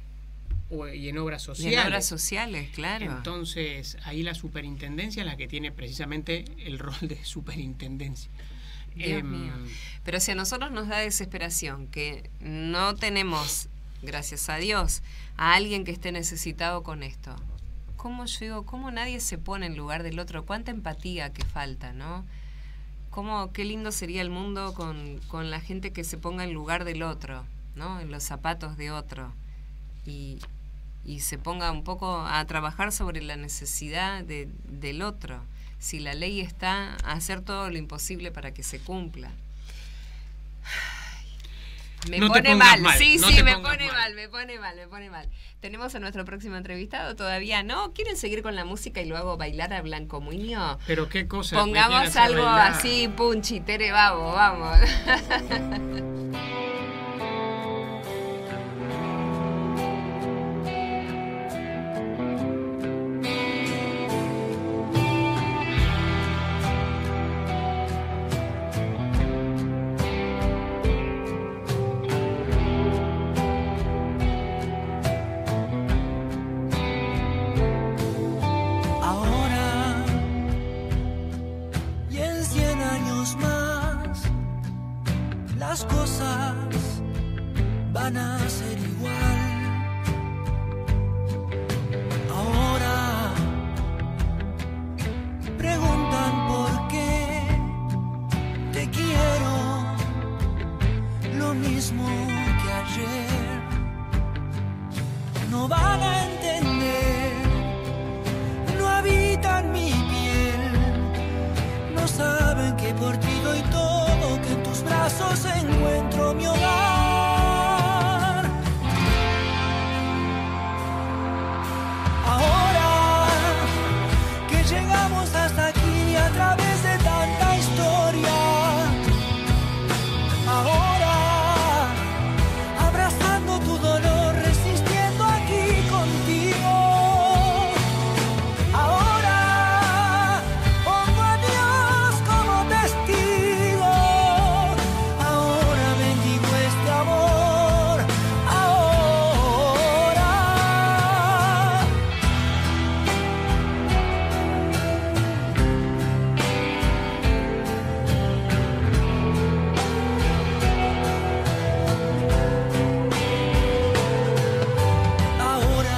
y en obras sociales. Y en obras sociales, claro. Entonces, ahí la superintendencia es la que tiene precisamente el rol de superintendencia. Dios mío. Pero si a nosotros nos da desesperación que no tenemos, gracias a Dios, a alguien que esté necesitado con esto, ¿cómo nadie se pone en lugar del otro? ¿Cuánta empatía que falta, no? Qué lindo sería el mundo con la gente que se ponga en lugar del otro, ¿no? En los zapatos de otro. Y se ponga un poco a trabajar sobre la necesidad del otro. Si la ley está, a hacer todo lo imposible para que se cumpla. Me pone mal. Sí, me pone mal. ¿Tenemos a nuestro próximo entrevistado? ¿Todavía no? ¿Quieren seguir con la música y luego bailar a Blanco Muñoz? Pero qué cosa. Pongamos algo así, punchi, Tere, vamos. Las cosas van a ser igual. Ahora preguntan por qué te quiero. mismo que ayer. No van a entender, no habitan mi piel, no saben que por ti doy todo, que en tus brazos encuentro mi hogar. Ahora que llegamos hasta aquí a través de tanta historia, ahora abrazando tu dolor, resistiendo aquí contigo. Ahora pongo a Dios como testigo. Ahora bendigo este amor. Ahora. Ahora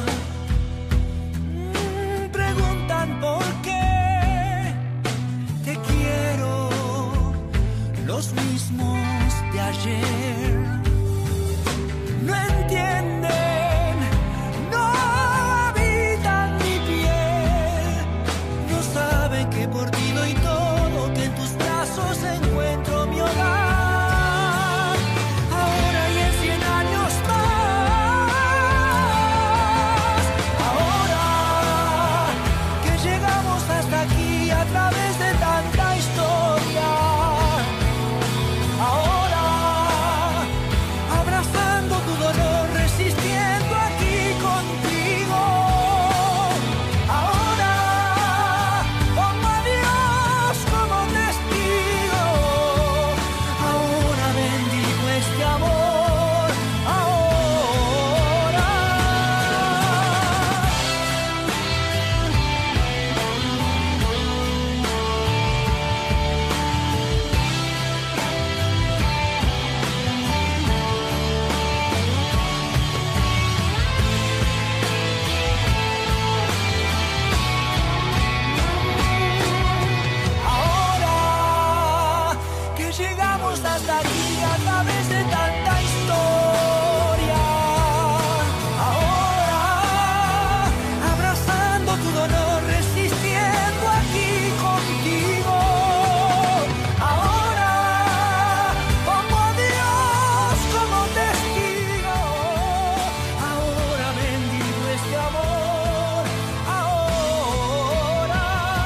preguntan por qué te quiero, los mismos de ayer. No entienden, no habitan mi piel, no saben que por ti doy todo, que en tus brazos encuentro mi hogar. Ahora y en 100 años más. Ahora que llegamos hasta aquí a través de tanta historia. Ahora abrazando tu dolor, resistiendo aquí contigo. Ahora pongo a Dios como testigo. Ahora bendigo este amor. Ahora. Ahora que llegamos hasta aquí a través de tanta historia. Ahora abrazando tu dolor, resistiendo aquí contigo. Ahora pongo a Dios como testigo. Ahora bendigo este amor. Ahora.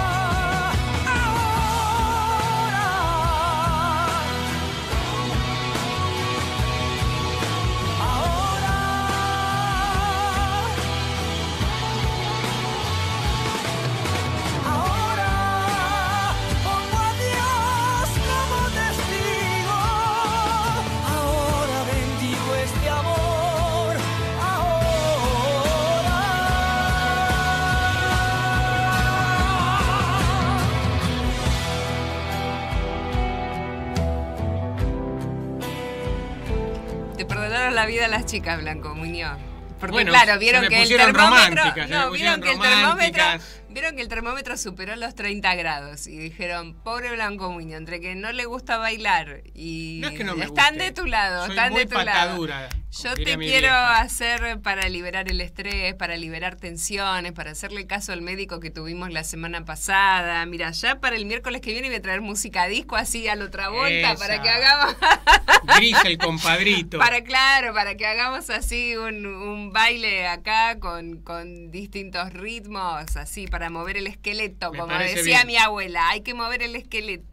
Ahora pongo a Dios como testigo. Ahora bendigo este amor. Te perdonaron la vida las chicas, Blanco Muñoz. Porque Bueno, claro, vieron se me que el pusieron termómetro, románticas, se me no, pusieron vieron que el termómetro, románticas. vieron que el termómetro superó los 30 grados y dijeron, pobre Blanco Muñoz, entre que no le gusta bailar y No es que no me están guste. de tu lado, Soy están muy de tu lado. patadura, Yo diría te mi quiero vieja. hacer para liberar el estrés, para liberar tensiones, para hacerle caso al médico que tuvimos la semana pasada. Mira, ya para el miércoles que viene voy a traer música disco así a la otra vuelta para Esa. que hagamos Gris el compadrito. para que hagamos así un baile acá con distintos ritmos, así para mover el esqueleto, Me como parece decía bien. mi abuela, hay que mover el esqueleto.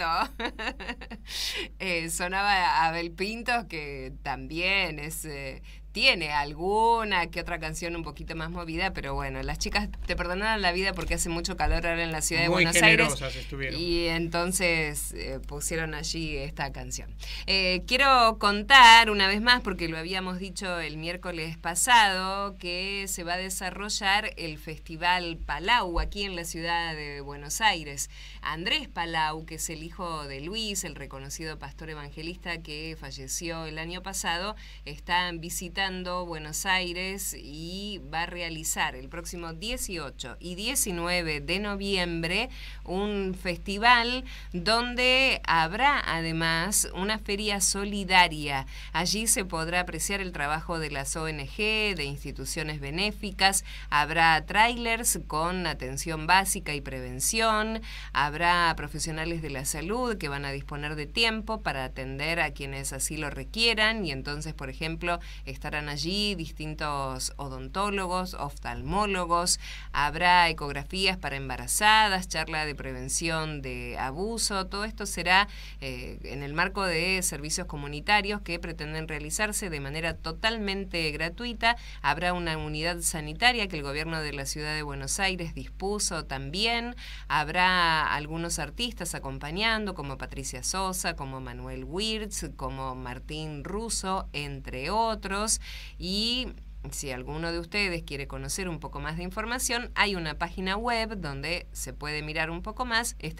Sonaba Abel Pintos, que también tiene alguna que otra canción un poquito más movida, pero bueno, las chicas te perdonaron la vida porque hace mucho calor ahora en la ciudad de Muy Buenos Aires. generosas estuvieron. Y entonces pusieron allí esta canción. Quiero contar una vez más, porque lo habíamos dicho el miércoles pasado, que se va a desarrollar el Festival Palau aquí en la ciudad de Buenos Aires. Andrés Palau, que es el hijo de Luis, el reconocido pastor evangelista que falleció el año pasado, está visitando visitando Buenos Aires y va a realizar el próximo 18 y 19 de noviembre un festival donde habrá además una feria solidaria. Allí se podrá apreciar el trabajo de las ONG, de instituciones benéficas, habrá trailers con atención básica y prevención, habrá profesionales de la salud que van a disponer de tiempo para atender a quienes así lo requieran, y entonces, por ejemplo, estarán allí distintos odontólogos, oftalmólogos, habrá ecografías para embarazadas, charla de prevención de abuso. Todo esto será en el marco de servicios comunitarios que pretenden realizarse de manera totalmente gratuita. Habrá una unidad sanitaria que el gobierno de la ciudad de Buenos Aires dispuso también. Habrá algunos artistas acompañando, como Patricia Sosa, como Manuel Wirtz, como Martín Russo, entre otros. Y si alguno de ustedes quiere conocer un poco más de información, hay una página web donde se puede mirar un poco más, es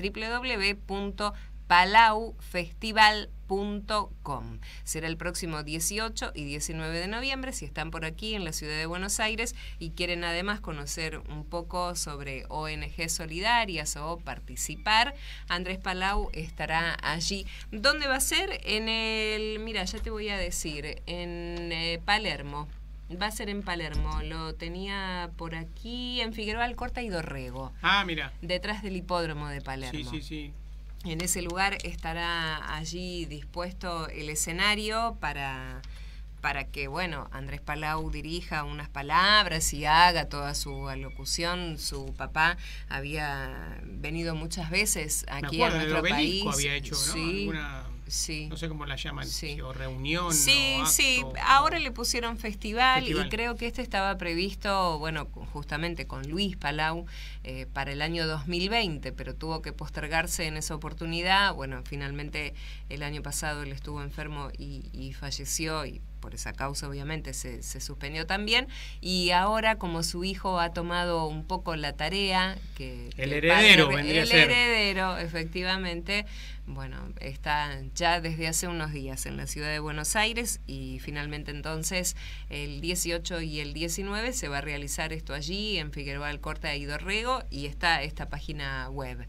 www.palaufestival.com. Será el próximo 18 y 19 de noviembre. Si están por aquí en la ciudad de Buenos Aires y quieren además conocer un poco sobre ONG solidarias o participar, Andrés Palau estará allí. ¿Dónde va a ser? Mira, ya te voy a decir, en Palermo. Va a ser en Palermo, lo tenía por aquí, en Figueroa Alcorta y Dorrego. Ah, mira. Detrás del hipódromo de Palermo. Sí. En ese lugar estará allí dispuesto el escenario para que, bueno, Andrés Palau dirija unas palabras y haga toda su alocución. Su papá había venido muchas veces aquí a nuestro país. Había hecho, ¿no? Sí. Alguna... Sí. No sé cómo la llaman, sí. O reunión. Sí, o acto, sí. Ahora le pusieron festival y creo que este estaba previsto, bueno, justamente con Luis Palau para el año 2020, pero tuvo que postergarse en esa oportunidad. Bueno, finalmente el año pasado él estuvo enfermo y falleció, y por esa causa obviamente se suspendió también. Y ahora, como su hijo ha tomado un poco la tarea, el heredero vendría a ser. El heredero, efectivamente. Bueno, está ya desde hace unos días en la ciudad de Buenos Aires, y finalmente entonces el 18 y el 19 se va a realizar esto allí en Figueroa Alcorta y Dorrego, y está esta página web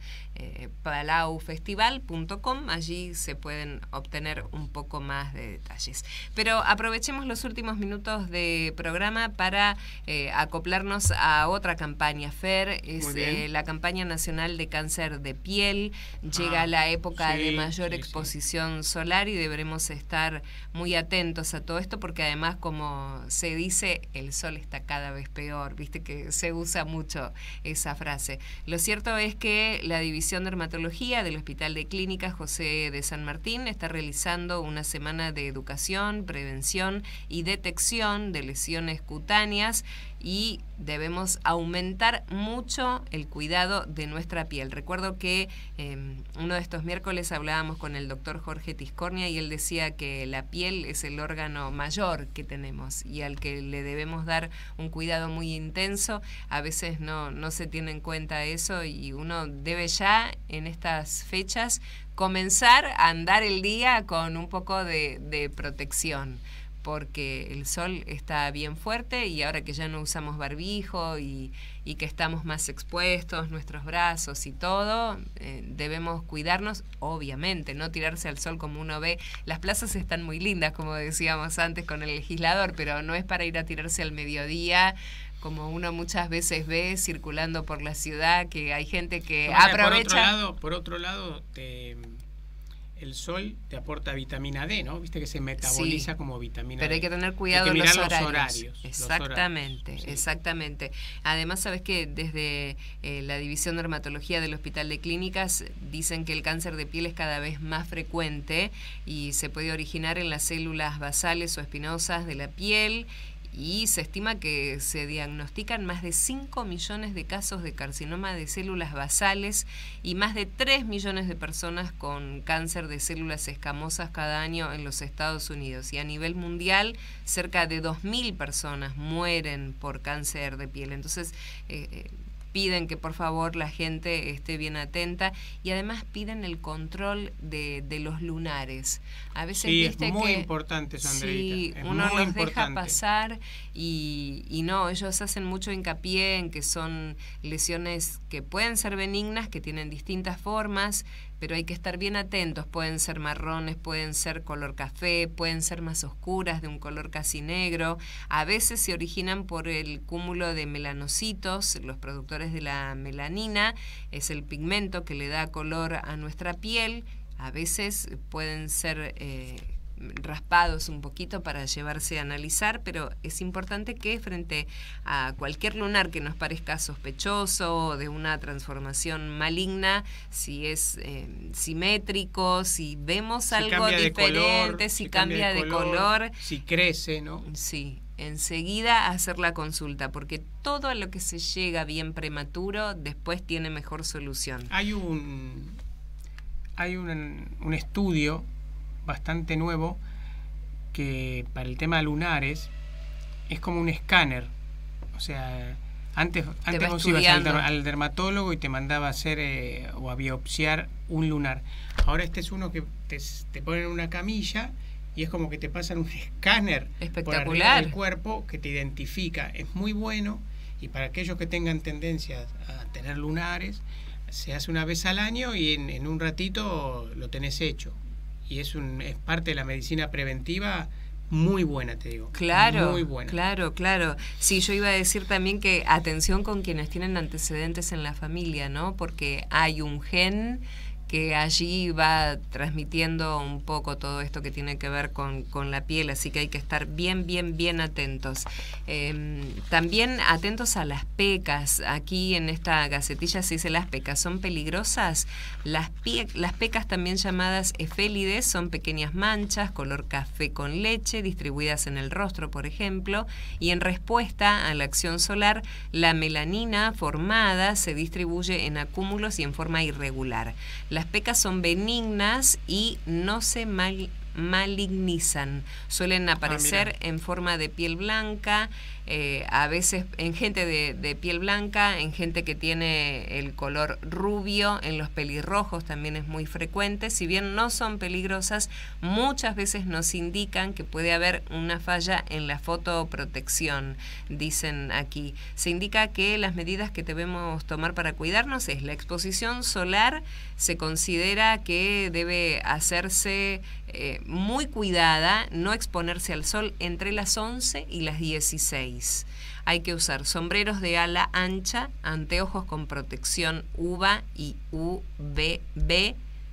palaufestival.com. Allí se pueden obtener un poco más de detalles. Pero aprovechemos los últimos minutos de programa para acoplarnos a otra campaña, Fer. Es la campaña nacional de cáncer de piel. Llega la época de mayor exposición solar y deberemos estar muy atentos a todo esto, porque además, como se dice, el sol está cada vez peor. Viste que se usa mucho esa frase. Lo cierto es que la División de Dermatología del Hospital de Clínicas José de San Martín está realizando una semana de educación, prevención y detección de lesiones cutáneas, y debemos aumentar mucho el cuidado de nuestra piel. Recuerdo que uno de estos miércoles hablábamos con el doctor Jorge Tiscornia, y él decía que la piel es el órgano mayor que tenemos y al que le debemos dar un cuidado muy intenso. A veces no se tiene en cuenta eso, y uno debe ya en estas fechas comenzar a andar el día con un poco de protección, porque el sol está bien fuerte, y ahora que ya no usamos barbijo y que estamos más expuestos, nuestros brazos y todo, debemos cuidarnos, obviamente, no tirarse al sol como uno ve. Las plazas están muy lindas, como decíamos antes con el legislador, pero no es para ir a tirarse al mediodía, como uno muchas veces ve circulando por la ciudad, que hay gente que aprovecha. Por otro lado, el sol te aporta vitamina D, ¿no? Viste que se metaboliza como vitamina D. Pero hay que tener cuidado de los horarios. Exactamente, los horarios, sí. Exactamente. Además, sabes que desde la División de Dermatología del Hospital de Clínicas dicen que el cáncer de piel es cada vez más frecuente y se puede originar en las células basales o espinosas de la piel, y se estima que se diagnostican más de 5 millones de casos de carcinoma de células basales y más de 3 millones de personas con cáncer de células escamosas cada año en los Estados Unidos. Y a nivel mundial, cerca de 2.000 personas mueren por cáncer de piel. Entonces, piden que por favor la gente esté bien atenta y además piden el control de los lunares. A veces sí, viste es muy que importante eso, Andreita. sí, Es uno muy los deja importante. pasar y no, ellos hacen mucho hincapié en que son lesiones que pueden ser benignas, que tienen distintas formas, pero hay que estar bien atentos. Pueden ser marrones, pueden ser color café, pueden ser más oscuras, de un color casi negro. A veces se originan por el cúmulo de melanocitos, los productores de la melanina, es el pigmento que le da color a nuestra piel. A veces pueden ser raspados un poquito para llevarse a analizar, pero es importante que frente a cualquier lunar que nos parezca sospechoso o de una transformación maligna, si es simétrico, si vemos Si algo cambia de diferente, color, si cambia de color, si crece, ¿no? sí, enseguida hacer la consulta, porque todo a lo que se llega bien prematuro después tiene mejor solución. Hay un estudio bastante nuevo que para el tema de lunares es como un escáner. O sea, antes vos ibas al dermatólogo y te mandaba a hacer o a biopsiar un lunar. Ahora este es uno que te ponen en una camilla y es como que te pasan un escáner por arriba del cuerpo que te identifica. Es muy bueno, y para aquellos que tengan tendencia a tener lunares, se hace una vez al año y en un ratito lo tenés hecho. Y es parte de la medicina preventiva muy buena, te digo. Claro, muy buena. Claro. Sí, yo iba a decir también que atención con quienes tienen antecedentes en la familia, ¿no? Porque hay un gen que allí va transmitiendo un poco todo esto que tiene que ver con la piel, así que hay que estar bien atentos. También atentos a las pecas. Aquí en esta gacetilla se dice las pecas son peligrosas. Las pecas, también llamadas efélides, son pequeñas manchas color café con leche distribuidas en el rostro, por ejemplo, y en respuesta a la acción solar, la melanina formada se distribuye en acúmulos y en forma irregular. Las pecas son benignas y no se malignizan. Suelen aparecer en forma de piel blanca, a veces en gente de piel blanca, en gente que tiene el color rubio, en los pelirrojos también es muy frecuente. Si bien no son peligrosas, muchas veces nos indican que puede haber una falla en la fotoprotección, dicen aquí. Se indica que las medidas que debemos tomar para cuidarnos es la exposición solar. Se considera que debe hacerse muy cuidada, no exponerse al sol entre las 11 y las 16. Hay que usar sombreros de ala ancha, anteojos con protección UVA y UVB,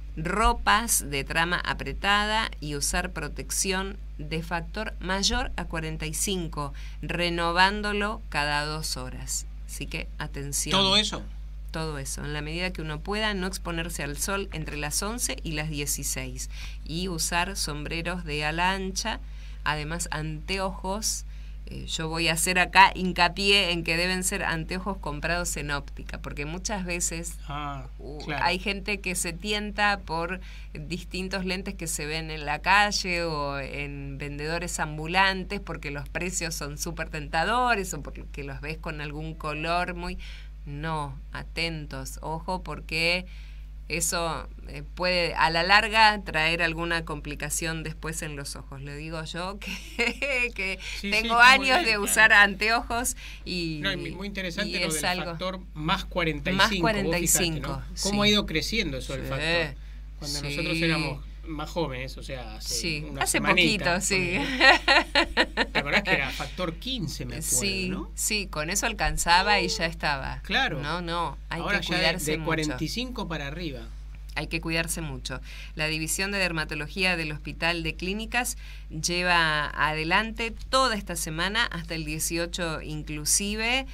ropas de trama apretada y usar protección de factor mayor a 45, renovándolo cada 2 horas. Así que atención. ¿Todo eso? Todo eso, en la medida que uno pueda, no exponerse al sol entre las 11 y las 16 y usar sombreros de ala ancha, además anteojos. Yo voy a hacer acá hincapié en que deben ser anteojos comprados en óptica, porque muchas veces hay gente que se tienta por distintos lentes que se ven en la calle o en vendedores ambulantes porque los precios son súper tentadores o porque los ves con algún color muy... No, atentos, ojo, porque eso puede a la larga traer alguna complicación después en los ojos. Le digo yo que tengo años de usar anteojos y... No, muy interesante y lo es del algo, factor más 45. Más 45, fijate, ¿no? ¿Cómo ha ido creciendo eso del factor? Cuando nosotros éramos más jóvenes, o sea, hace poquito, sí. ¿Te acordás que era factor 15, me acuerdo, ¿no? Sí, con eso alcanzaba y ya estaba. Claro. No, hay ahora que cuidarse de mucho. 45 para arriba. Hay que cuidarse mucho. La División de Dermatología del Hospital de Clínicas lleva adelante toda esta semana, hasta el 18 inclusive,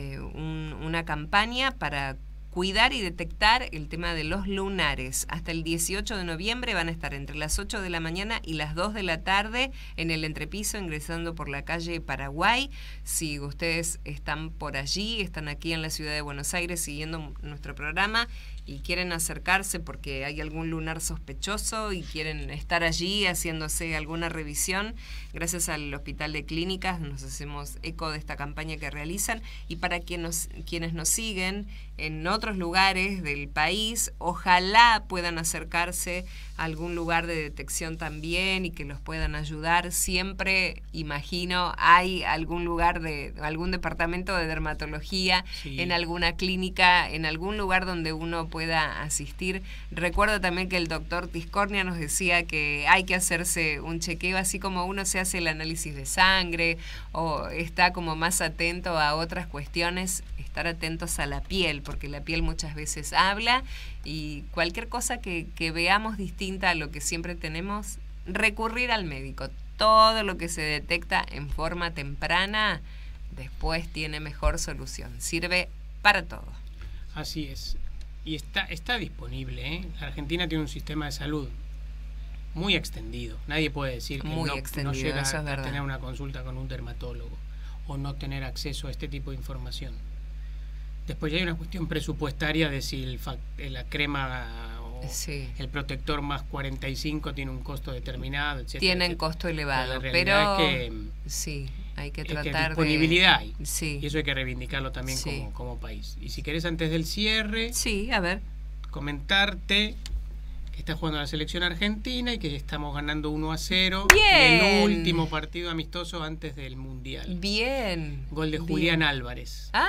una campaña para cuidar y detectar el tema de los lunares. Hasta el 18 de noviembre van a estar entre las 8 de la mañana y las 2 de la tarde en el entrepiso, ingresando por la calle Paraguay. Si ustedes están por allí, están aquí en la ciudad de Buenos Aires siguiendo nuestro programa y quieren acercarse porque hay algún lunar sospechoso y quieren estar allí haciéndose alguna revisión, gracias al Hospital de Clínicas nos hacemos eco de esta campaña que realizan. Y para quienes nos siguen en otros lugares del país, ojalá puedan acercarse a algún lugar de detección también y que los puedan ayudar. Siempre, imagino, hay algún lugar algún departamento de dermatología, sí, en alguna clínica, en algún lugar donde uno pueda asistir. Recuerdo también que el doctor Tiscornia nos decía que hay que hacerse un chequeo, así como uno se hace el análisis de sangre o está como más atento a otras cuestiones, estar atentos a la piel, porque la piel muchas veces habla, y cualquier cosa que veamos distinta a lo que siempre tenemos, recurrir al médico. Todo lo que se detecta en forma temprana después tiene mejor solución, sirve para todo. Así es, y está disponible, ¿eh? La Argentina tiene un sistema de salud muy extendido, nadie puede decir que no llega a tener una consulta con un dermatólogo o no tener acceso a este tipo de información. Después ya hay una cuestión presupuestaria de si la crema o sí, el protector más 45 tiene un costo determinado, etcétera. Tienen costo elevado, pero sí, hay que tratar disponibilidad hay. Sí. Y eso hay que reivindicarlo también, sí, como país. Y si querés, antes del cierre, sí, a ver, comentarte que está jugando la selección argentina y que estamos ganando 1-0 bien, en el último partido amistoso antes del Mundial. Bien. Gol de Julián Álvarez. Ah,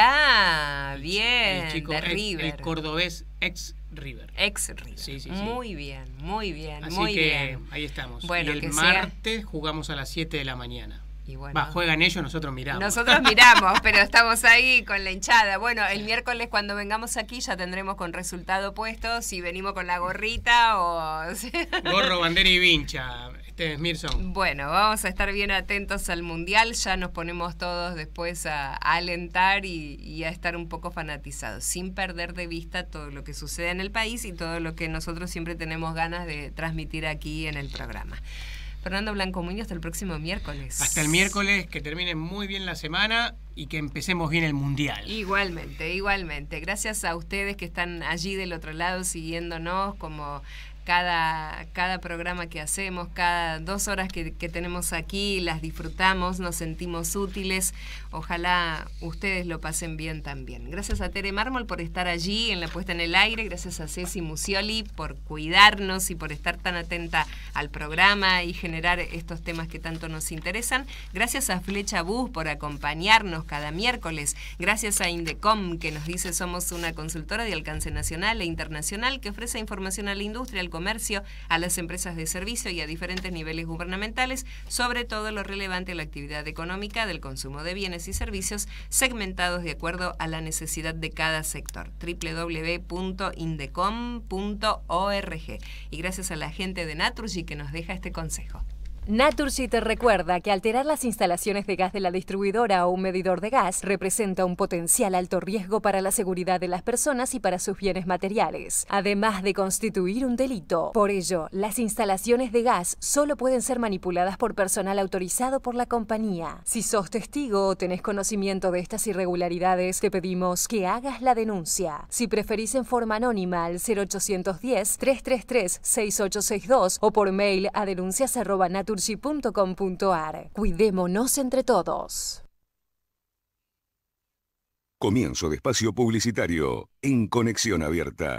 mirá, bien, el chico, de River. El cordobés ex River. Sí. Muy bien, Así muy que bien. Ahí estamos. Bueno, y el martes jugamos a las 7 de la mañana. Y bueno, juegan ellos, nosotros miramos. Nosotros miramos, pero estamos ahí con la hinchada. Bueno, el miércoles cuando vengamos aquí ya tendremos con resultado puesto si venimos con la gorrita o... Gorro, bandera y vincha. Smirson. Bueno, vamos a estar bien atentos al Mundial, ya nos ponemos todos después a alentar y a estar un poco fanatizados, sin perder de vista todo lo que sucede en el país y todo lo que nosotros siempre tenemos ganas de transmitir aquí en el programa. Fernando Blanco Muñoz, hasta el próximo miércoles. Hasta el miércoles, que termine muy bien la semana y que empecemos bien el Mundial. Igualmente. Gracias a ustedes que están allí del otro lado siguiéndonos, como cada programa que hacemos, cada 2 horas que tenemos aquí, las disfrutamos, nos sentimos útiles. Ojalá ustedes lo pasen bien también. Gracias a Tere Mármol por estar allí en la puesta en el aire. Gracias a Ceci Musioli por cuidarnos y por estar tan atenta al programa y generar estos temas que tanto nos interesan. Gracias a Flecha Bus por acompañarnos cada miércoles. Gracias a Indecom, que nos dice somos una consultora de alcance nacional e internacional que ofrece información a la industria, al comercio, a las empresas de servicio y a diferentes niveles gubernamentales sobre todo lo relevante a la actividad económica del consumo de bienes y servicios segmentados de acuerdo a la necesidad de cada sector. www.indecom.org. Y gracias a la gente de Naturgy que nos deja este consejo. Naturgy te recuerda que alterar las instalaciones de gas de la distribuidora o un medidor de gas representa un potencial alto riesgo para la seguridad de las personas y para sus bienes materiales, además de constituir un delito. Por ello, las instalaciones de gas solo pueden ser manipuladas por personal autorizado por la compañía. Si sos testigo o tenés conocimiento de estas irregularidades, te pedimos que hagas la denuncia. Si preferís en forma anónima al 0810-333-6862 o por mail a denuncias@naturgy.com.ar. Cuidémonos entre todos. Comienzo de espacio publicitario en Conexión Abierta.